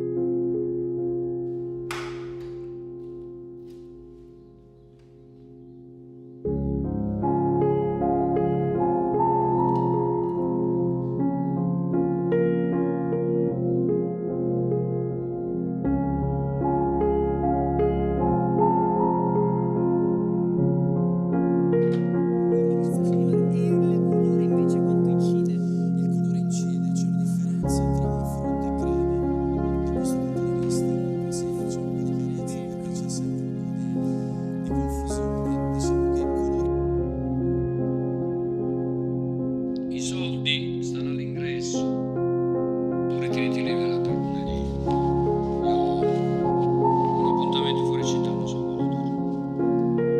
I soldi stanno all'ingresso. Tu ritirati lì per lunedì. Io ho un appuntamento fuori città, non so quando.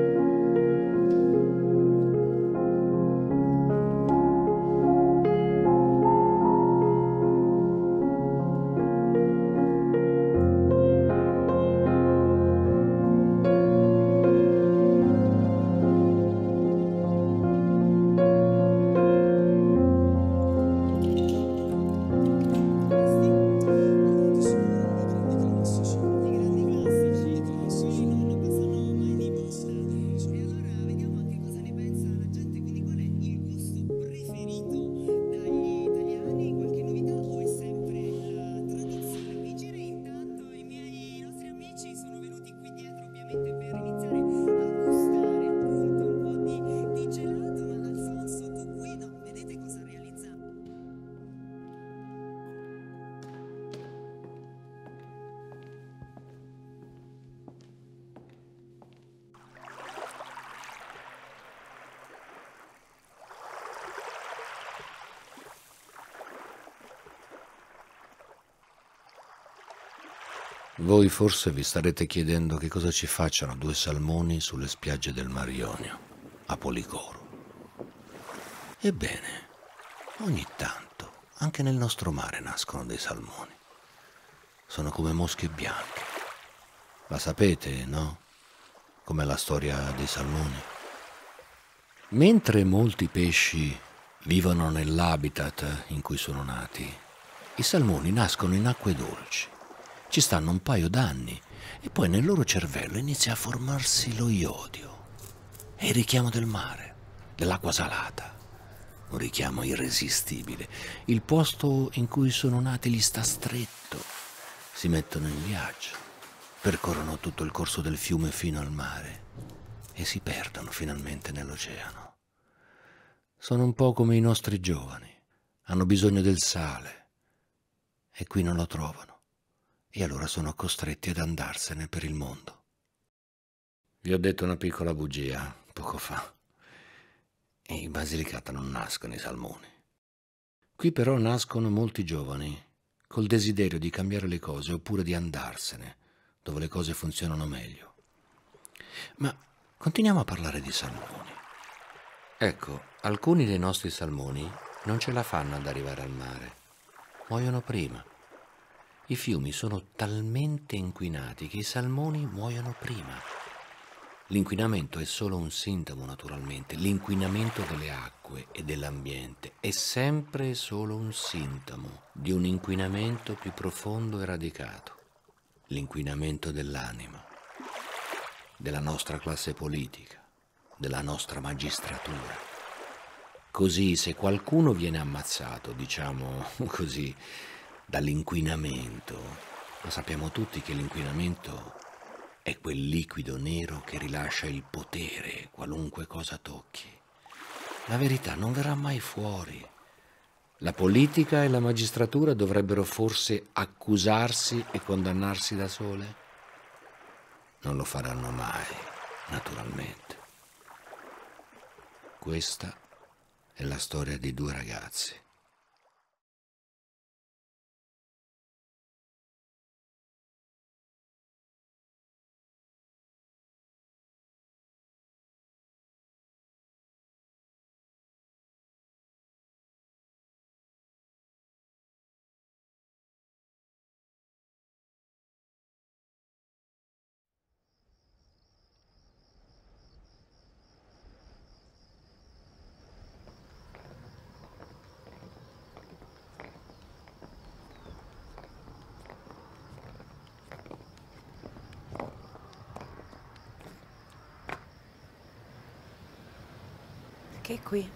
Voi forse vi starete chiedendo che cosa ci facciano due salmoni sulle spiagge del Mar Ionio, a Policoro. Ebbene, ogni tanto, anche nel nostro mare nascono dei salmoni. Sono come mosche bianche. La sapete, no? Com'è la storia dei salmoni? Mentre molti pesci vivono nell'habitat in cui sono nati, I salmoni nascono in acque dolci, ci stanno un paio d'anni e poi nel loro cervello inizia a formarsi lo iodio. È il richiamo del mare, dell'acqua salata, un richiamo irresistibile. Il posto in cui sono nati gli sta stretto, si mettono in viaggio, percorrono tutto il corso del fiume fino al mare e si perdono finalmente nell'oceano. Sono un po' come i nostri giovani, hanno bisogno del sale e qui non lo trovano e allora sono costretti ad andarsene per il mondo. Vi ho detto una piccola bugia poco fa. In Basilicata non nascono i salmoni. Qui però nascono molti giovani col desiderio di cambiare le cose oppure di andarsene dove le cose funzionano meglio. Ma continuiamo a parlare di salmoni. Ecco, alcuni dei nostri salmoni non ce la fanno ad arrivare al mare. Muoiono prima. I fiumi sono talmente inquinati che i salmoni muoiono prima. L'inquinamento è solo un sintomo, naturalmente. L'inquinamento delle acque e dell'ambiente è sempre e solo un sintomo di un inquinamento più profondo e radicato. L'inquinamento dell'anima, della nostra classe politica, della nostra magistratura. Così se qualcuno viene ammazzato, diciamo così, dall'inquinamento, lo sappiamo tutti che l'inquinamento è quel liquido nero che rilascia il potere qualunque cosa tocchi. La verità non verrà mai fuori. La politica e la magistratura dovrebbero forse accusarsi e condannarsi da sole? Non lo faranno mai, naturalmente. Questa è la storia di due ragazzi. Che è qui?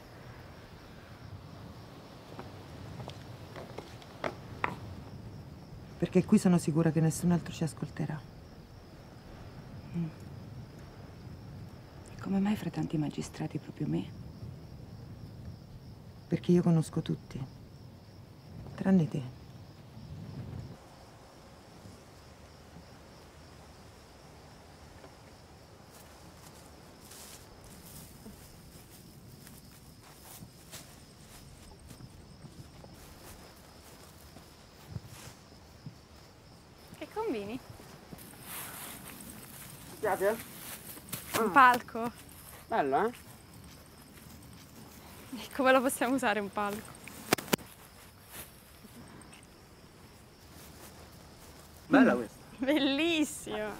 Perché qui sono sicura che nessun altro ci ascolterà. Mm. E come mai fra tanti magistrati proprio me? Perché io conosco tutti, tranne te. Combini? Ti piace? Un palco. Bello, eh? E come lo possiamo usare un palco? Bella questa. Bellissima.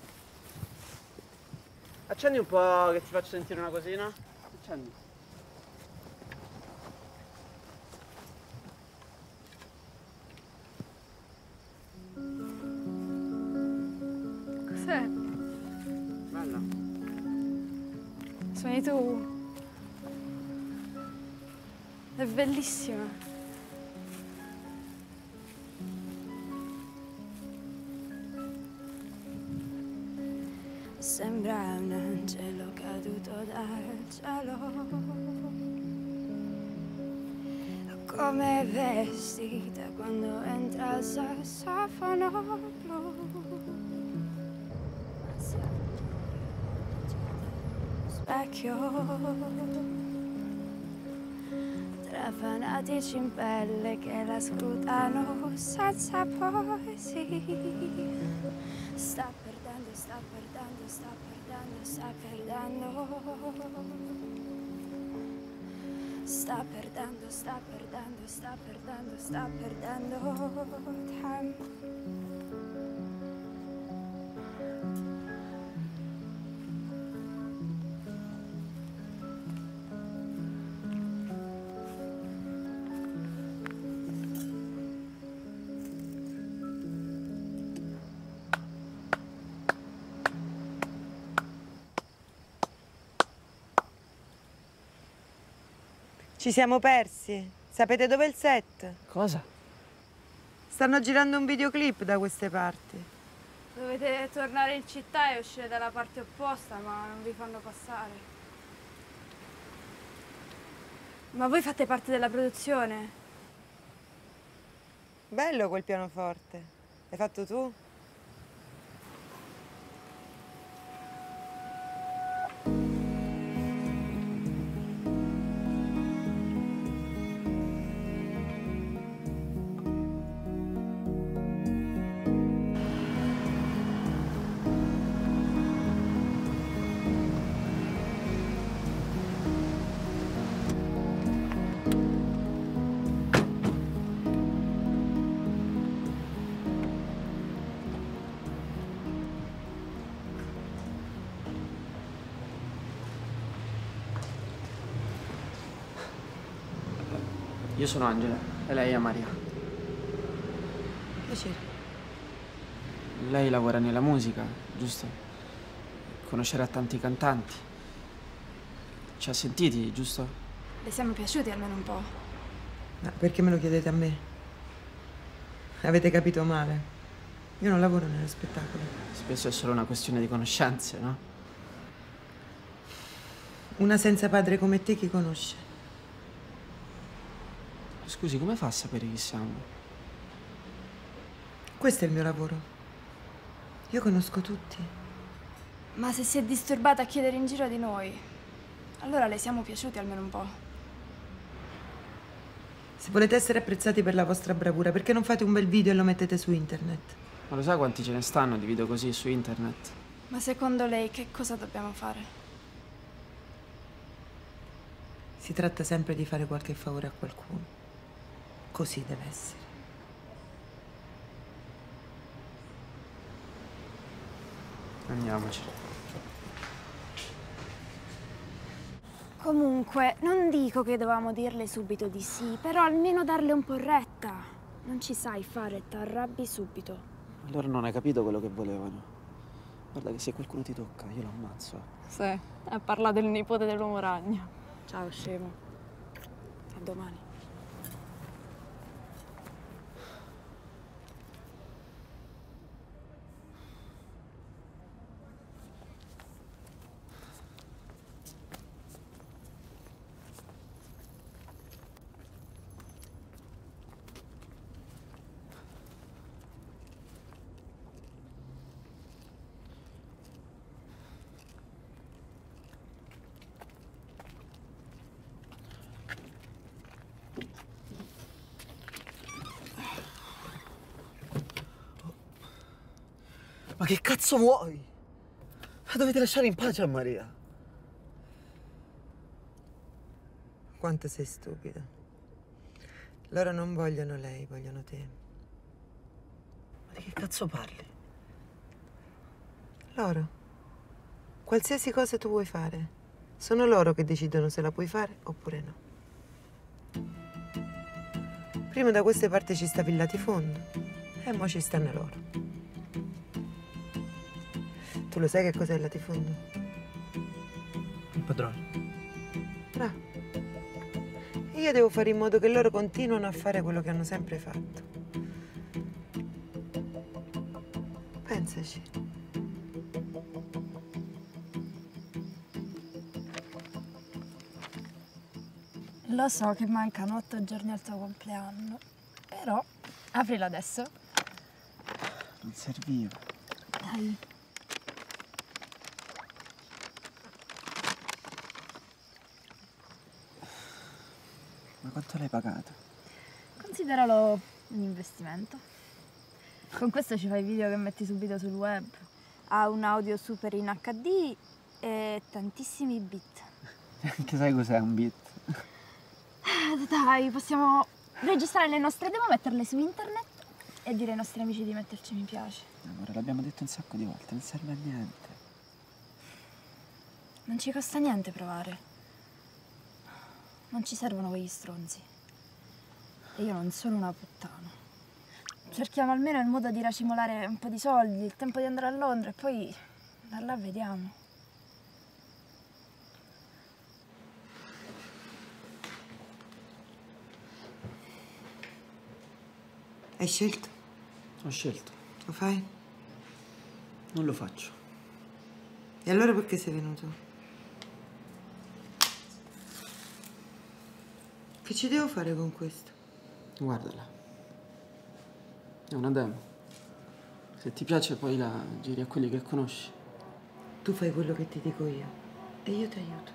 Accendi un po' che ti faccio sentire una cosina. Accendi. Cos'è? Bella. Suoni tu. È bellissima. Sembra un angelo caduto dal cielo, come vestita quando entra il sassofono blu. Specchio tra fanatici in pelle che la scrutano senza poesia. Sta perdendo, sta perdendo, sta perdendo, sta perdendo. Sta perdendo, sta perdendo, sta perdendo, sta perdendo tempo. Ci siamo persi. Sapete dov'è il set? Cosa? Stanno girando un videoclip da queste parti. Dovete tornare in città e uscire dalla parte opposta, ma non vi fanno passare. Ma voi fate parte della produzione? Bello quel pianoforte. L'hai fatto tu? Io sono Angela e lei è Maria. Piacere. Lei lavora nella musica, giusto? Conoscerà tanti cantanti. Ci ha sentiti, giusto? Le siamo piaciuti almeno un po'. Ma perché me lo chiedete a me? Avete capito male. Io non lavoro nello spettacolo. Spesso è solo una questione di conoscenze, no? Una senza padre come te chi conosce? Scusi, come fa a sapere chi siamo? Questo è il mio lavoro. Io conosco tutti. Ma se si è disturbata a chiedere in giro di noi, allora le siamo piaciuti almeno un po'. Se volete essere apprezzati per la vostra bravura, perché non fate un bel video e lo mettete su internet? Ma lo sa quanti ce ne stanno di video così su internet? Ma secondo lei che cosa dobbiamo fare? Si tratta sempre di fare qualche favore a qualcuno. Così deve essere. Andiamoci. Comunque, non dico che dovevamo dirle subito di sì, però almeno darle un po' retta. Non ci sai fare, t'arrabbi subito. Allora non hai capito quello che volevano. Guarda che se qualcuno ti tocca, io lo ammazzo. Sì, ha parlato del nipote dell'uomo ragno. Ciao, scemo. A domani. Ma che cazzo vuoi? La dovete lasciare in pace a Maria. Quanto sei stupida. Loro non vogliono lei, vogliono te. Ma di che cazzo parli? Loro. Qualsiasi cosa tu vuoi fare, sono loro che decidono se la puoi fare oppure no. Prima da queste parti ci stavi il latifondo e mo ci stanno loro. Tu lo sai che cos'è il latifondo? Il padrone. Ah. Io devo fare in modo che loro continuino a fare quello che hanno sempre fatto. Pensaci. Lo so che mancano otto giorni al tuo compleanno, però aprilo adesso. Non serviva. Dai. Ma quanto l'hai pagato? Consideralo un investimento. Con questo ci fai video che metti subito sul web. Ha un audio super in acca di e tantissimi bit. Che sai cos'è un beat? Dai, possiamo registrare le nostre demo, metterle su internet e dire ai nostri amici di metterci mi piace. Amore, l'abbiamo detto un sacco di volte, non serve a niente. Non ci costa niente provare. Non ci servono quegli stronzi. E io non sono una puttana. Cerchiamo almeno il modo di racimolare un po' di soldi, il tempo di andare a Londra e poi da là vediamo. Hai scelto? Ho scelto. Lo fai? Non lo faccio. E allora perché sei venuto? Che ci devo fare con questo? Guardala. È una demo. Se ti piace poi la giri a quelli che conosci. Tu fai quello che ti dico io e io ti aiuto.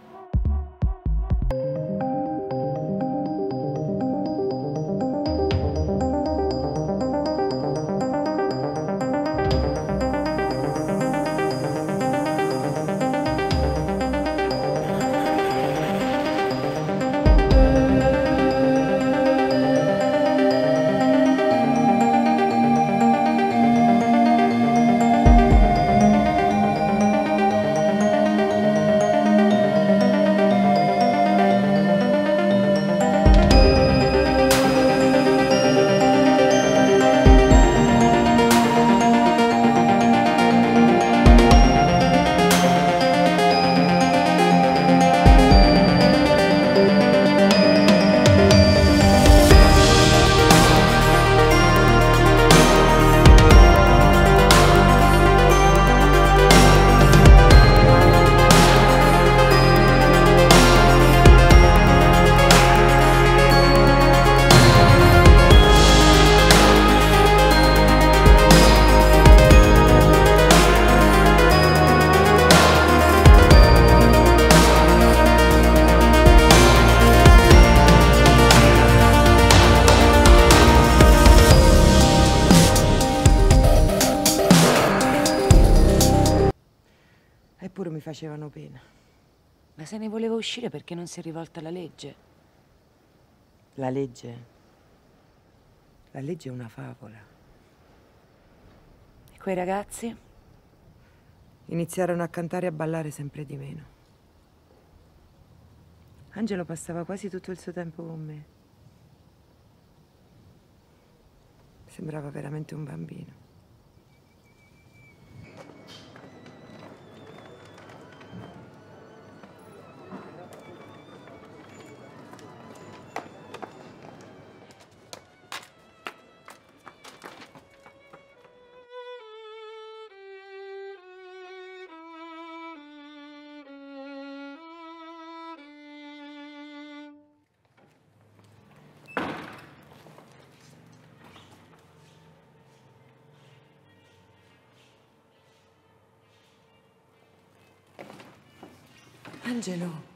Eppure mi facevano pena. Ma se ne voleva uscire perché non si è rivolta alla legge. La legge? La legge è una favola. E quei ragazzi? Iniziarono a cantare e a ballare sempre di meno. Angelo passava quasi tutto il suo tempo con me. Sembrava veramente un bambino. Angelo.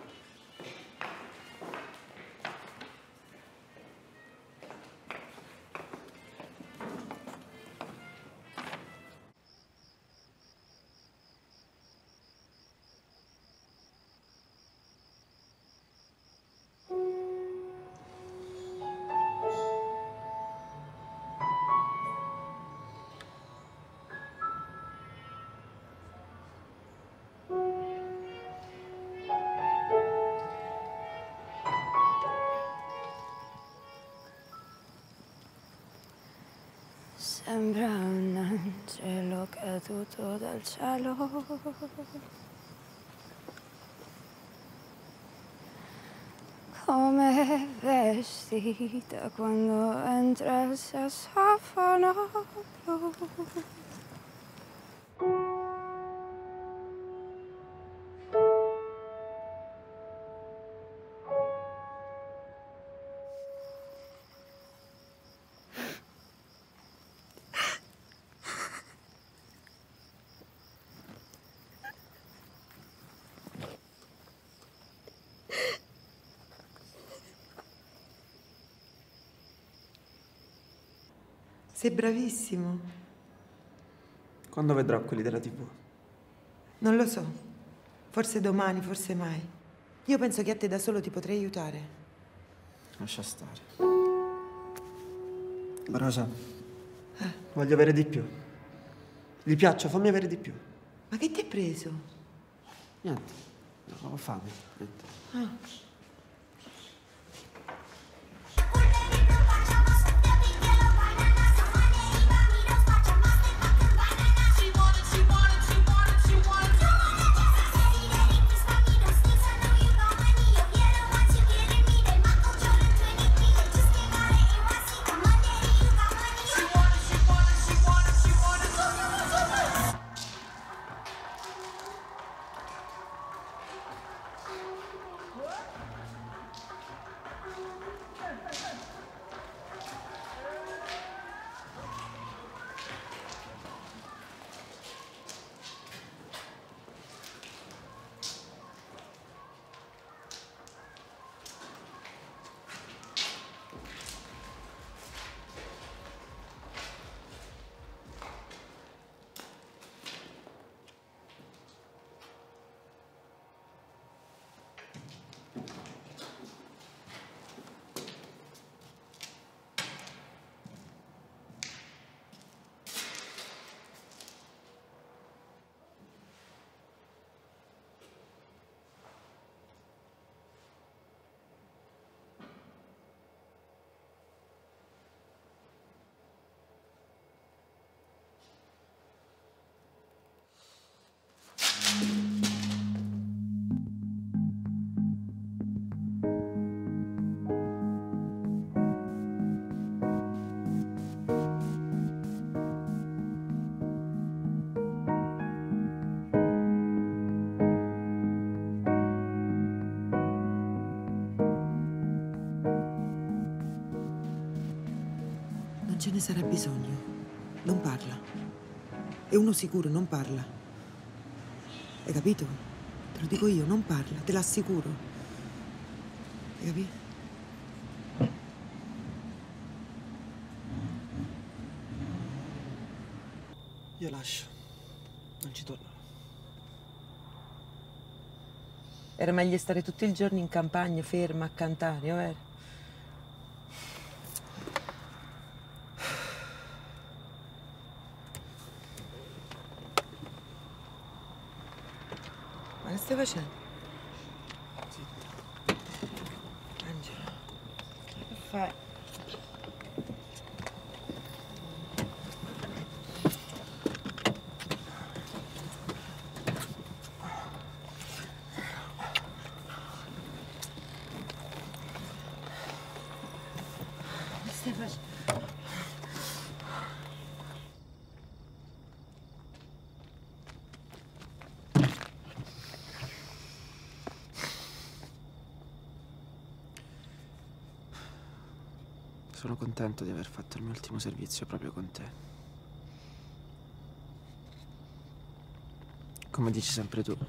Sembra un angelo caduto dal cielo. Come vestita quando entra il sassofono blu. Sei bravissimo. Quando vedrò quelli della tivù? Non lo so. Forse domani, forse mai. Io penso che a te da solo ti potrei aiutare. Lascia stare. Rosa, eh. voglio avere di più. Gli piaccio, fammi avere di più. Ma che ti hai preso? Niente, no, ho fame. Niente. Ah. Non ce ne sarà bisogno. Non parla. È uno sicuro, non parla. Hai capito? Te lo dico io, non parla, te l'assicuro. Hai capito? Io lascio. Non ci torno. Era meglio stare tutto il giorno in campagna, ferma, a cantare, vero? Ma che stai facendo? Zitta. Angelo, che fai? Che stai facendo? Sono contento di aver fatto il mio ultimo servizio proprio con te. Come dici sempre tu.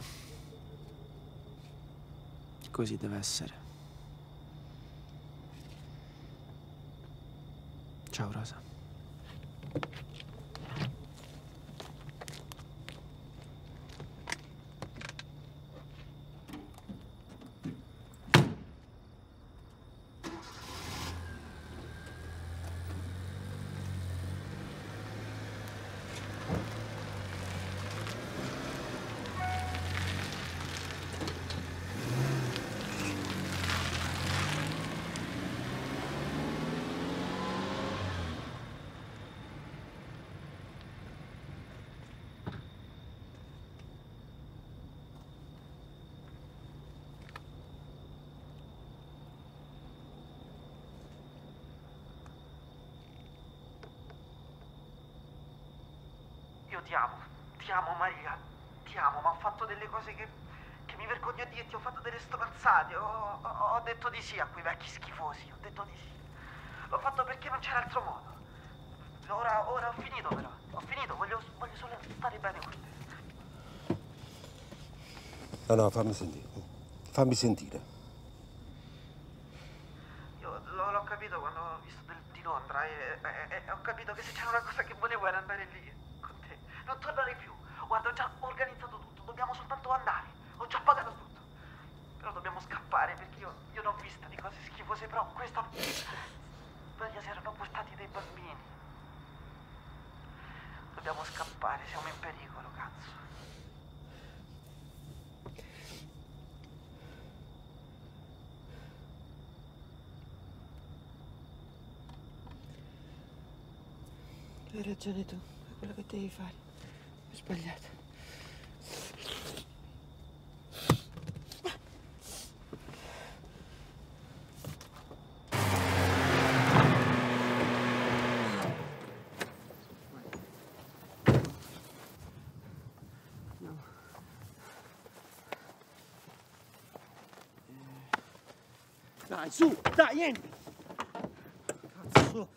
Così deve essere. Ciao Rosa. Io ti amo, ti amo Maria, ti amo, ma ho fatto delle cose che, che mi vergogno a dirti, ho fatto delle stronzate, ho, ho, ho detto di sì a quei vecchi schifosi, ho detto di sì. L'ho fatto perché non c'era altro modo. Ora, ora ho finito però, ho finito, voglio, voglio solo stare bene con te. No, no, fammi sentire. Fammi sentire. Io l'ho, l'ho capito quando ho visto del, di Londra e, e, e ho capito che se c'era una cosa che volevo era andare lì. Non tornare più. Guarda, ho già organizzato tutto. Dobbiamo soltanto andare. Ho già pagato tutto. Però dobbiamo scappare perché io, io ne ho viste di cose schifose, però questa... Maria, si erano portati dei bambini. Dobbiamo scappare, siamo in pericolo, cazzo. Hai ragione tu, è quello che devi fare. Ho sbagliato. Dai, su, dai, entri! Cazzo!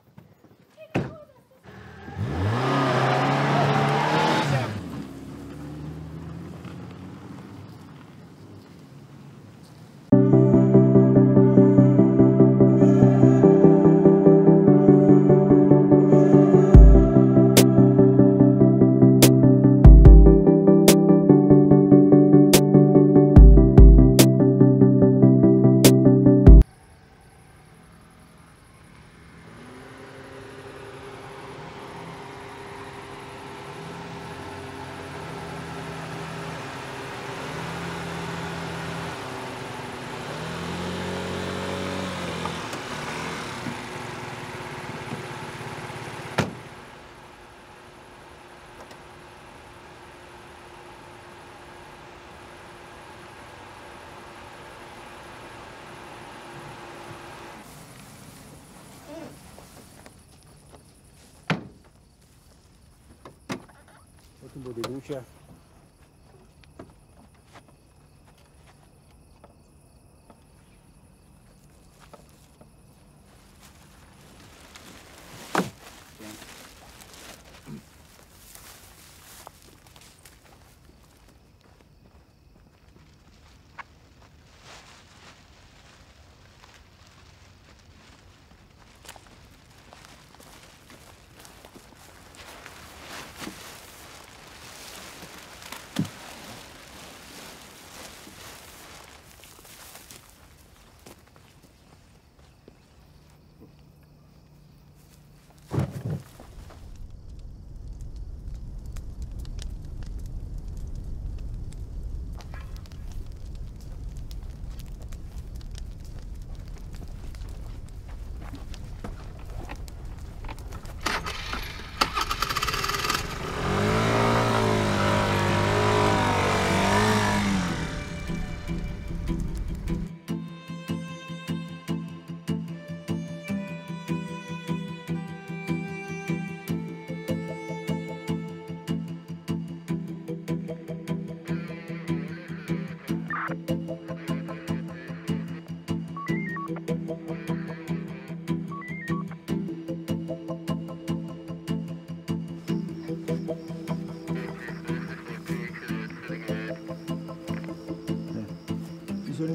Un po' di luce.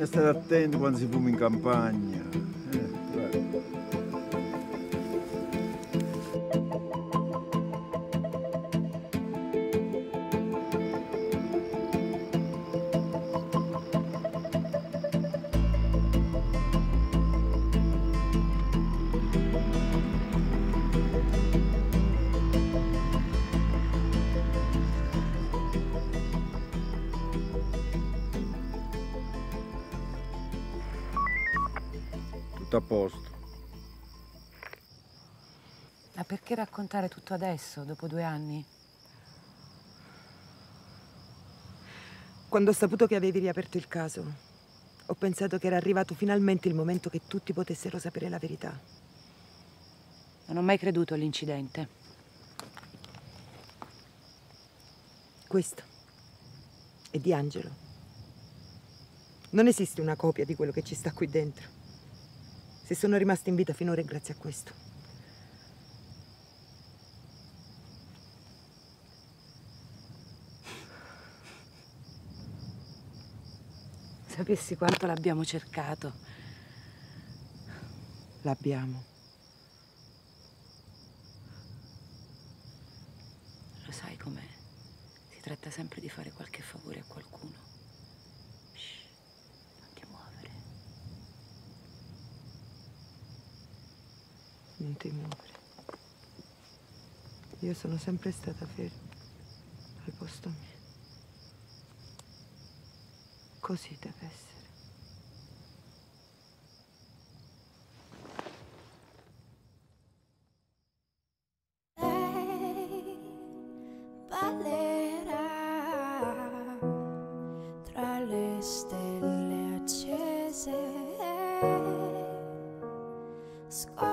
bisogna stare attenti quando si fuma in campagna. Eh, prego. A posto. Ma perché raccontare tutto adesso, dopo due anni? Quando ho saputo che avevi riaperto il caso, ho pensato che era arrivato finalmente il momento che tutti potessero sapere la verità. Non ho mai creduto all'incidente. Questo è di Angelo. Non esiste una copia di quello che ci sta qui dentro. Se sono rimasta in vita finora è grazie a questo. Sapessi quanto l'abbiamo cercato. L'abbiamo. Lo sai com'è? Si tratta sempre di fare qualche favore a qualcuno. Shh, non ti muovere. Non ti muovere. Io sono sempre stata ferma al posto mio. Così deve essere. Lei ballerà tra le stelle accese. Scorderà